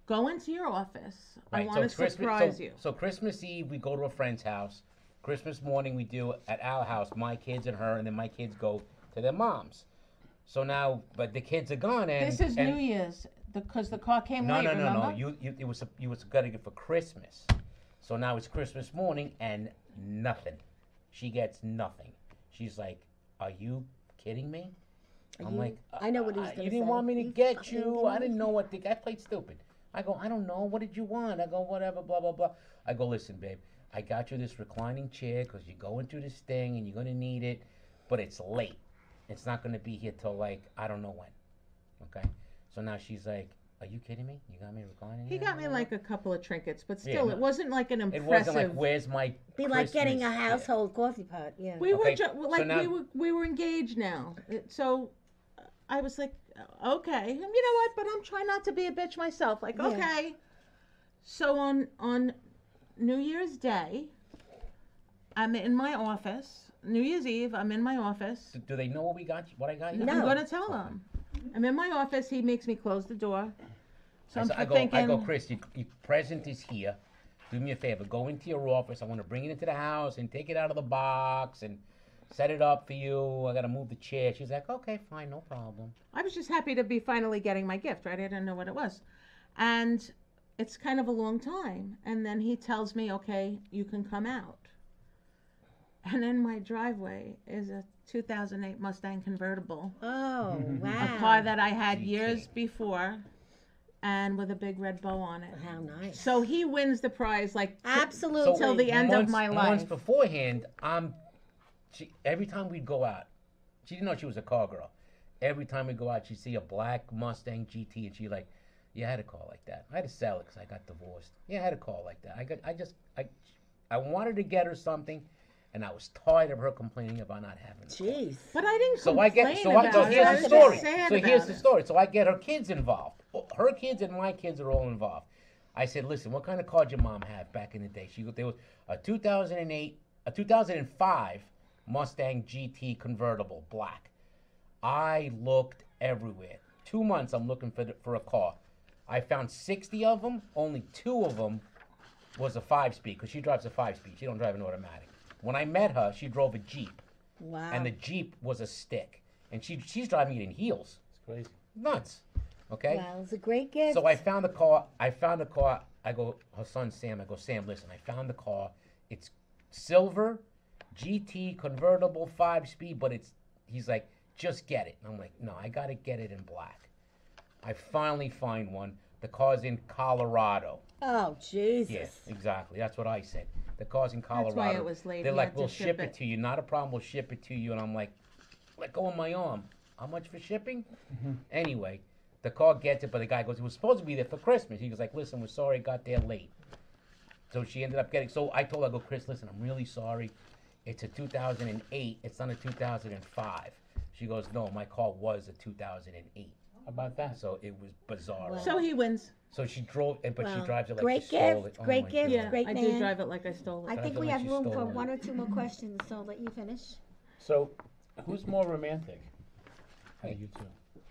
go into your office. I Right. want to it's Christmas, surprise so, you. So Christmas Eve we go to a friend's house. Christmas morning we do at our house, my kids and her, and then my kids go to their mom's. So now, but the kids are gone, and This is and, New Year's because the car came No, late. no, no, remember? no. You, you, it was, you was gonna get for Christmas. So now it's Christmas morning and nothing. She gets nothing. She's like, "Are you kidding me?" Are I'm you- like, I know what he's "Uh, gonna You didn't say. want me to You get fucking you. kidding I me?" didn't know what the. I played stupid. I go, I don't know. What did you want? I go, whatever, blah blah blah. I go, listen, babe. I got you this reclining chair because you're going through this thing and you're gonna need it, but it's late. It's not gonna be here till like I don't know when. Okay. So now she's like, "Are you kidding me? You got me reclining?" He here?" got me like a couple of trinkets, but Yeah, still, no. it wasn't like an It impressive. wasn't like, "Where's my?" Be like getting a Christmas-" Yeah. household coffee pot. Yeah. we were Okay, ju- so like now- we were we were engaged now, It- so uh, I was like, okay, and you know what? But I'm trying not to be a bitch myself. Like, Yeah. okay. So on on New Year's Day, I'm in my office. New Year's Eve, I'm in my office. Do, do they know what we got? You, what I got you? No. I'm gonna tell them. I'm in my office. He makes me close the door. So I, I'm s- I go, thinking, I go, Chris. Your, your present is here. Do me a favor. Go into your office. I want to bring it into the house and take it out of the box and set it up for you. I gotta move the chair. She's like, okay, fine, no problem. I was just happy to be finally getting my gift, right? I didn't know what it was. And it's kind of a long time. And then he tells me, okay, you can come out. And in my driveway is a two thousand eight Mustang convertible, Oh wow. a car that I had G T. years before, and with a big red bow on it. How nice. So he wins the prize, like Absolutely. till the end months, of my Months life. beforehand, I'm. She, every time we'd go out, she didn't know she was a car girl. Every time we go out, she'd see a black Mustang G T, and she like, "Yeah, I had a car like that. I had to sell it because I got divorced. Yeah, I had a car like that. I got, I just, I, I wanted to get her something, and I was tired of her complaining about not having it. Jeez. But I didn't So complain I get, so I, about so it. here's I the was story. just sad So here's about the it. story. So I get her kids involved. Her kids and my kids are all involved. I said, listen, what kind of car did your mom have back in the day? She, there was a two thousand eight, a two thousand five Mustang G T convertible, black. I looked everywhere. Two months I'm looking for the, for a car. I found sixty of them. Only two of them was a five-speed because she drives a five-speed. She don't drive an automatic. When I met her, she drove a Jeep, Wow. and the Jeep was a stick, and she she's driving it in heels. It's crazy. Nuts. Okay. Wow, it's a great gift. So I found the car. I found the car. I go, her son Sam. I go, Sam, listen. I found the car. It's silver, G T convertible, five speed, but it's. He's like, just get it. And I'm like, no, I gotta get it in black. I finally find one. The car's in Colorado. Oh Jesus. Yes, exactly. That's what I said. The car's in Colorado. why it was late. They're He like, had to we'll ship ship it it. to you. Not a problem. We'll ship it to you. And I'm like, let go of my arm. How much for shipping? Anyway, the car gets it, but the guy goes, it was supposed to be there for Christmas. He was like, listen, we're sorry it got there late. So she ended up getting, so I told her, I go, Chris, listen, I'm really sorry. It's a two thousand eight. It's not a two thousand five. She goes, no, my car was a two thousand eight. How about that? So it was bizarre. Wow. So he wins. So she drove, and but Wow. she drives it like Great she stole gift, it. Oh great my gift, God. Yeah, great I man. did drive it like I stole it. I think Drives we it have like she room for stole it. one or two more questions, so I'll let you finish. So, who's more romantic? Out of you two.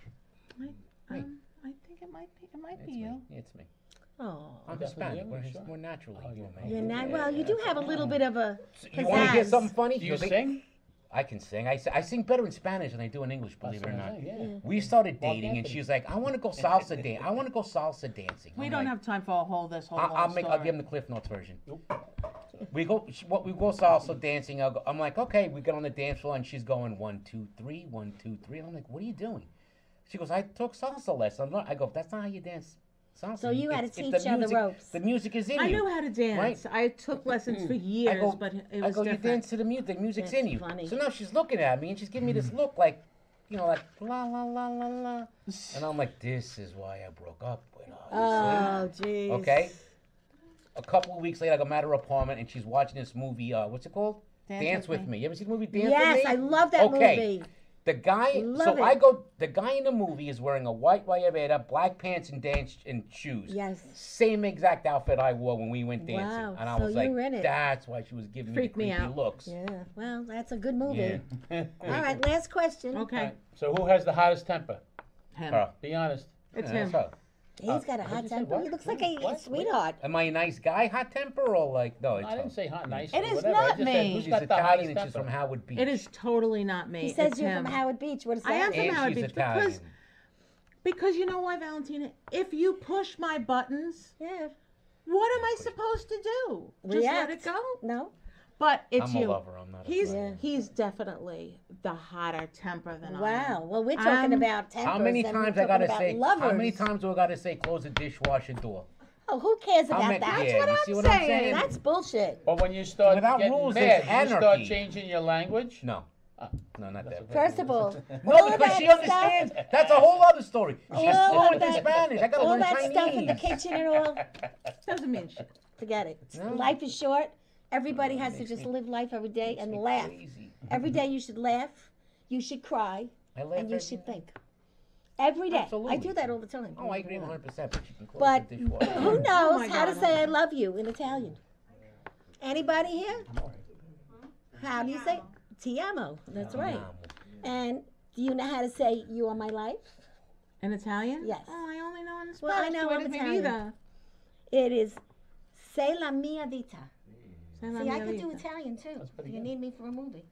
I, um, I think it might be. It might It's be me. you. It's me. Oh. I'm Definitely Hispanic. you, We're, his, sure. we're naturally Oh, you're romantic. You're not, Yeah, well, you do have a little bit of a You want to hear pizzazz. something funny? Do you They- sing? I can sing. I, si- I sing better in Spanish than I do in English, believe it or That's not. what I'm saying, yeah. We started Mark dating, and Anthony. she was like, "I want to go salsa dance. I want to go salsa dancing." We I'm don't like, have time for a whole this whole. I'll, long I'll make. I'll story. give him the Cliff Notes version. Nope. We go. she- What we go salsa dancing. I'll go, I'm like, okay. We get on the dance floor, and she's going one, two, three, one, two, three. And I'm like, what are you doing? She goes, I took salsa lessons. I'm not- I go, that's not how you dance salsa. So you had to It's- teach it's the her the music- ropes. The music is in I you. knew how to dance. I took lessons for I years, go, but it I was go, you different. dance to the music. The music's That's in you. funny. So now she's looking at me and she's giving me this look like, you know, like la la la la la. And I'm like, this is why I broke up with her. Oh, jeez. Okay. A couple of weeks later, I go at her apartment and she's watching this movie. Uh, what's it called? Dance With with Me. me. You ever seen the movie Dance Yes, with Me? I love that Okay. movie. The guy, Love so I it. go, the guy in the movie is wearing a white Guayabera, black pants and dance and shoes. Yes. Same exact outfit I wore when we went dancing. Wow, And I so was you like, were in it. that's why she was giving Freaked me me the creepy out. looks. Yeah. Well, that's a good movie. Yeah. All right, last question. Okay, Alright, so who has the hottest temper? him. Her. Be honest. It's Yeah, him. that's her. He's Uh, got a what'd hot you say? temper. What? He looks like a What? sweetheart. Am I a nice guy, hot temper, or like no? It's I didn't say hot, nice, It or is whatever. not I just me. said, who's She's got the Italian hottest and she's temper? from Howard Beach. It is totally not me. He says it's you're him. from Howard Beach. What is that? I am from And Howard she's Beach Italian. because because you know why, Valentina? If you push my buttons, Yeah. what am I supposed to do? Just let it React. go? No. But it's I'm you. a lover. I'm not. A He's friend. Yeah. he's definitely the hotter temper than I am. Wow. Well, we're talking Um, about tempers. How many and we're times I talking gotta about say? Lovers. How many times do I gotta say? Close the dishwasher door. Oh, who cares How about many- that? yeah, That's you what see I'm what I'm saying. saying? That's bullshit. But when you start Without getting rules, mad, there's you start anarchy. changing your language. No, Ah, no, not that's that. a First of all, No, all because that she stuff- understands. That's a whole other story. She's All fluent in that- Spanish. I gotta all learn that Chinese. stuff in the kitchen and all. Doesn't mean shit. Forget it. No. Life is short. Everybody has to Makes just me- live life every day Makes and me laugh. crazy. Every day you should laugh. You should cry. I laugh And you every should day. think. Every day. I Absolutely. do that all the time. Oh, I agree one hundred percent. But you can close But the dishwasher. who knows Oh my how to God. say I love you in Italian? Anybody here? How do you say? Ti amo. That's right. And do you know how to say you are my life? In Italian? Yes. Oh, I only know in Spanish. Well, I know so I'm it is me Italian. either. It is sei la mia vita. Say la See, I mia could do vita. Italian too. That's pretty You good. need me for a movie.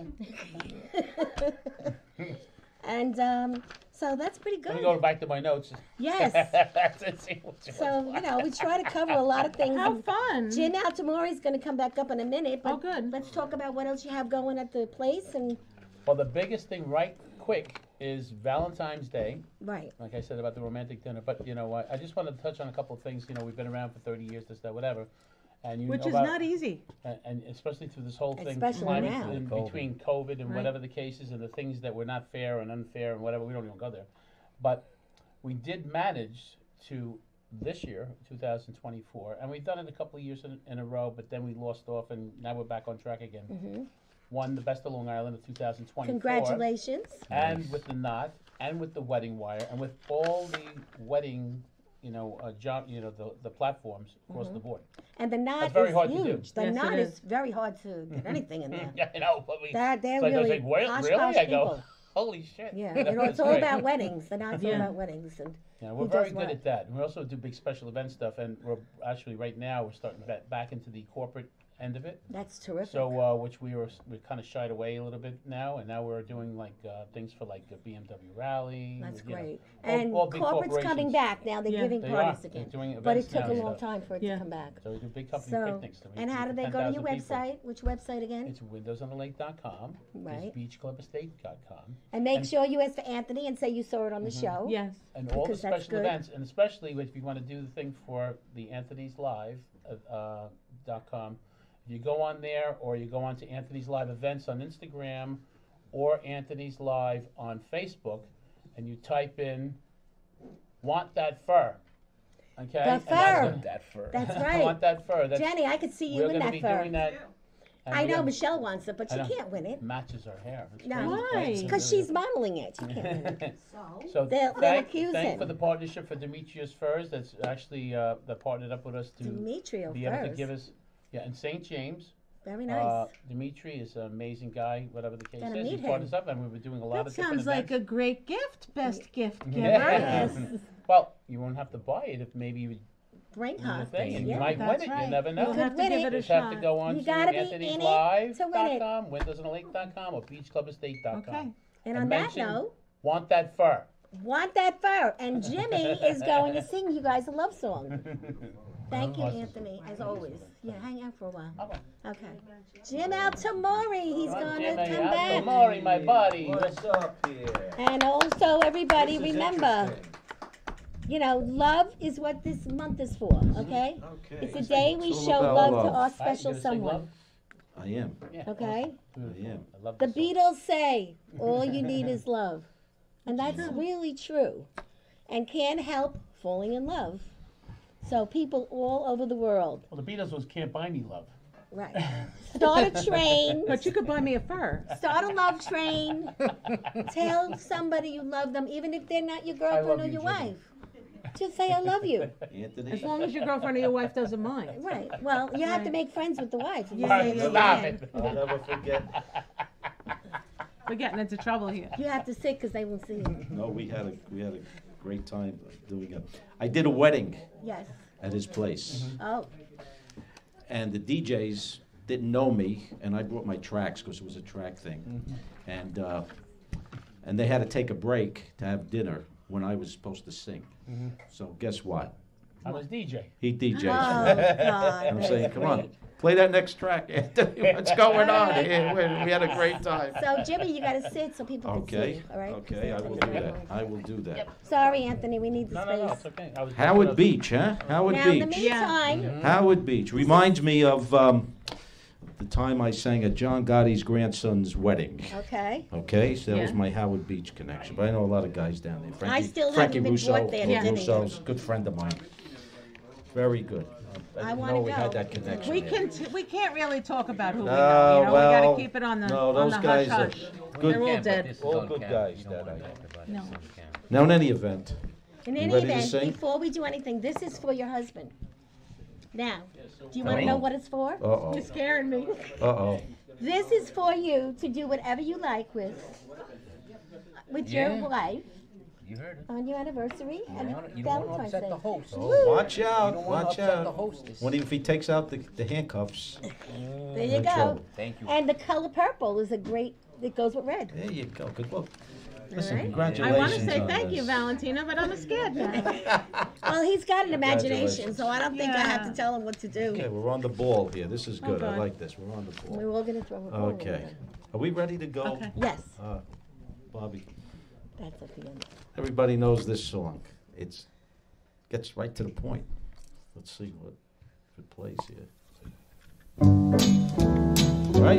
Okay. And um, so that's pretty Let me good. go back to my notes. Yes. Let's see what you So, want. you know, we try to cover a lot of things. How fun. Jen Altamori is going to come back up in a minute. But Oh, good. Let's talk about what else you have going at the place. And Well, the biggest thing, right quick, is Valentine's Day. right. Like I said about the romantic dinner, but you know, I, I just wanted to touch on a couple of things. You know, we've been around for thirty years, this, that, whatever, and you Which know is about, not easy. and, and especially through this whole thing, Especially climate now. in COVID. between COVID and Right. whatever the case is, and the things that were not fair and unfair and whatever. We don't even go there, but we did manage to this year, two thousand twenty-four, and we've done it a couple of years in, in a row, but then we lost off, and now we're back on track again. hmm Won the Best of Long Island of two thousand twenty-four. Congratulations. And Nice. with the knot, and with the wedding wire, and with all the wedding, you know, uh, job, you know, the, the platforms across Mm-hmm. the board. And the knot That's very is hard to do. huge. The Yes, it knot is. is very hard to get anything in there. Yeah, you know, but we, That they're it's like I really think, "Well, posh, really? posh I go, people. holy shit. Yeah, You you know, know, it's all great. about weddings. The knot's all Yeah. about weddings, and Yeah, who we're very does good what. at that. And we also do big special event stuff, and we're actually right now we're starting to get back into the corporate end of it. that's terrific. So, uh, which we were we kind of shied away a little bit now, and now we're doing like uh, things for like the B M W rally. That's you know, great. all- and all big corporate's coming corporations. back now. They're Yeah. giving They parties are. They're again. doing But it events took now a and long stuff. time for it Yeah. to come back. So we do big company So, picnics. So we and do how do for they go to your ten thousand people. website? Which website again? It's windows on the lake dot com. Right. It's beach club estate dot com. And make and- sure you ask for Anthony and say you saw it on the Mhm. show. Yes. And all the Because that's special good. events, and especially if you want to do the thing for the Anthony's Live uh, dot com, if you go on there or you go on to Anthony's Live events on Instagram or Anthony's Live on Facebook, and you type in "want that fur," okay? The And that's fur. gonna- That fur. That's I right. want that fur. That's, Jenny, I could see you we're in gonna that be fur. doing that. and I we know got- Michelle wants it, but she I know. can't win it. matches her hair. It's No. crazy. Why? It's Because really- she's modeling it. She can't win it. So They'll- they'll thank, accuse thank him. for the partnership for Demetrius Furs. That's actually uh, that partnered up with us to Demetrio be able to first. give us. Yeah, and Saint James. Very nice. Uh, Dimitri is an amazing guy. Whatever the case Gotta is, he meet brought him. us up, and we were doing a lot That of different sounds like a events. great gift. Best gift giver. Yeah. Yes. Well, you won't have to buy it if maybe you would Brain do the hard. thing, and Yeah. you might win That's it. right. You never know. You'll have to win give it. it a Just have to shot. go on You to gotta be Anthony's in it Live to win dot it. com, windows on the lake dot com, or beach club estate dot com. Okay. And And on that mention- note, Want that fur. want that fur. And Jimmy is going to sing you guys a love song. Thank you, Awesome. Anthony, as always. Yeah, hang out for a while. Okay. Okay. Jim Altamori, he's Come on, going to Jimmy, come back. Altamori, my buddy. What's up here? And also, everybody, This is remember, interesting. you know, love is what this month is for, okay? Okay. It's a day we It's all show about love to love. our Right, you special gonna sing someone, love? I am. Yeah. okay? Beautiful. I am. I love The this song. Beatles say, all you need is love. And that's really true. And can't help falling in love. So people all over the world, Well, the Beatles was "Can't Buy Me Love." right? Start a train. But you could buy me a fur. Start a love train. Tell somebody you love them, even if they're not your I girlfriend love or you, your Jimmy. wife. Just say I love you. Anthony. As long as your girlfriend or your wife doesn't mind. Right. Well, you have to make friends with the wife. If you Yeah, say yeah, you Stop love it. them. I'll never forget. We're getting into trouble here. You have to sit because they won't see you. No, we had a we had a great time doing it. I did a wedding Yes. at his place, Oh, and the D Js didn't know me, and I brought my tracks because it was a track thing, and uh, and they had to take a break to have dinner when I was supposed to sing. So guess what? I was D J. He D Js. oh God. I'm saying, come on, play that next track, Anthony. What's going on here? We we had a great time. So Jimmy, you got to sit so people can Okay, see. All right. okay, I will do that. I will do that. Sorry, Anthony. We need the No, space. no, no, it's okay. I was Howard Beach, huh? Howard Now, in the Beach. meantime, Howard Beach reminds me of um, the time I sang at John Gotti's grandson's wedding. okay. Okay, so that was Yeah. my Howard Beach connection. But I know a lot of guys down there. Frankie, still haven't Frankie been Russo, brought there to Lou dinner Russo's a good friend of mine. Very good. I I didn't wanna know we go. had that connection. We there. can, t- we can't really talk about who we No, know, you know, we well, gotta keep it on the, no, on those the guys are hush hush. good. They're all Yeah, but dead. this is All on good camera. guys You don't that wanna I know. talk about No. this on camera. Now, in any event, In You any ready to event, sing? before we do anything, this is for your husband. Now, do you want to Uh-oh. know what it's for? uh-oh, You're scaring me. uh-oh. This is for you to do whatever you like with, with Yeah. your wife You heard it. on your anniversary You and don't wanna- you don't want to Valentine's upset Day. the host. Oh, watch You out, don't want to watch upset the out. hostess. What if he takes out the, the handcuffs? There you No go. trouble. Thank you. And the color purple is a great. It goes with red. There you go. Good luck. Listen, right. I congratulations wanna say on thank you, this. Valentina, but I'm scared now. Well, he's got an imagination, so I don't think I have to Yeah. tell him what to do. Okay, we're on the ball here. This is good. I God. like this. We're on the ball. We're all gonna throw a ball. Okay. over. Are we ready to go? Okay. Yes, Uh, Bobby, that's at the end. everybody knows this song. It's gets right to the point. Let's see what if it plays here. Right?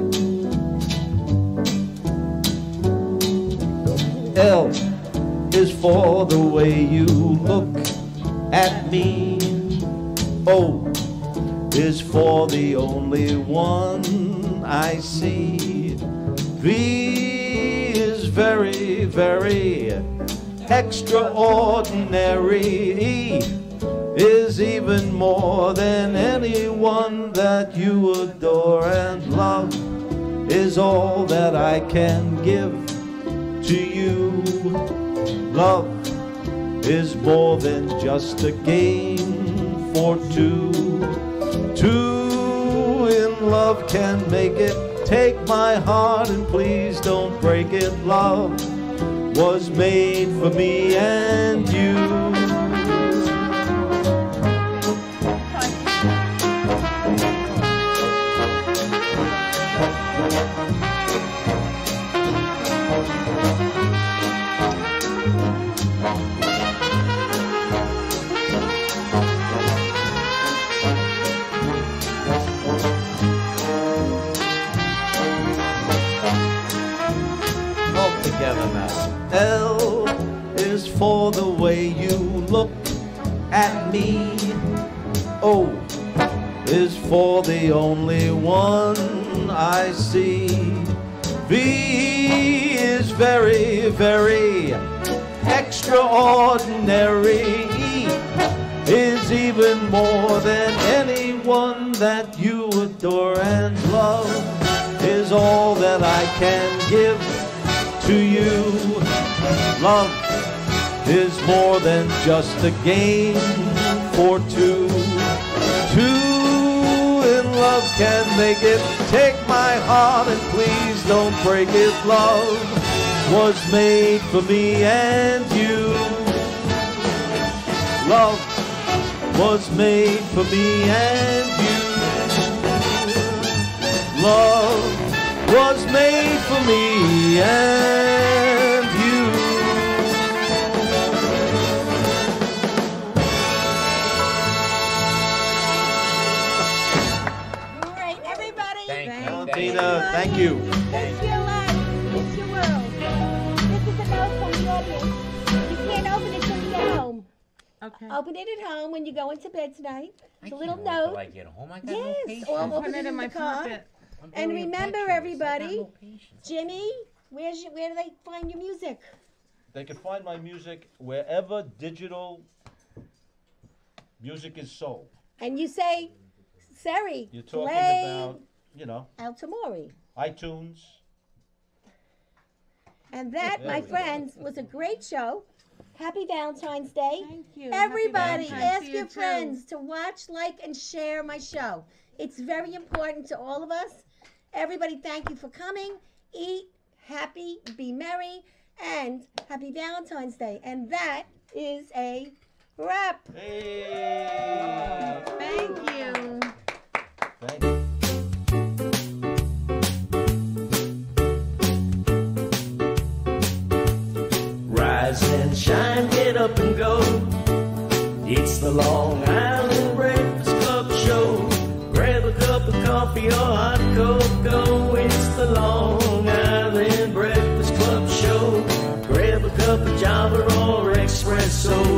L is for the way you look at me. O is for the only one I see. V is very, very extraordinary. E is even more than anyone that you adore, and love is all that I can give to you. Love is more than just a game for two. Two in love can make it. Take my heart and please don't break it. Love was made for me and you. All together now. L is for the way you look at me. O is for the only one I see. V is very, very extraordinary. E is even more than anyone that you adore, and love is all that I can give to you. Love is more than just a game for two. Two in love can make it. Take my heart and please don't break it. Love was made for me and you. Love was made for me and you. Love was made for me and you. All right, everybody. Thank you. Valentina, thank you. It's your life. It's your world. This is a note from the audience. You can't open it till you get home. Okay. Open it at home when you go into bed tonight. I It's a can't little wait till note. I get home. I got no Yes, patience. or I'm open putting it it in my the car. pocket. I'm And very remember, impetuous. I got everybody, no patience. Jimmy, where's your, where do they find your music? They can find my music wherever digital music is sold. And you say, Sari, You're talking play about, you know, El Tamori. iTunes. And that, There my we go. friends, was a great show. Happy Valentine's Day. Thank you. Happy Everybody, Valentine's ask to your you, too. friends to watch, like, and share my show. It's very important to all of us. Everybody, thank you for coming. Eat happy, be merry, and happy Valentine's Day. And that is a wrap. Hey. Thank you. Thank you. Rise and shine, get up and go. It's the Long Island Breakfast Club show. Grab a cup of coffee or hot cocoa. It's the Long Island Breakfast Club show. Grab a cup of Java or espresso.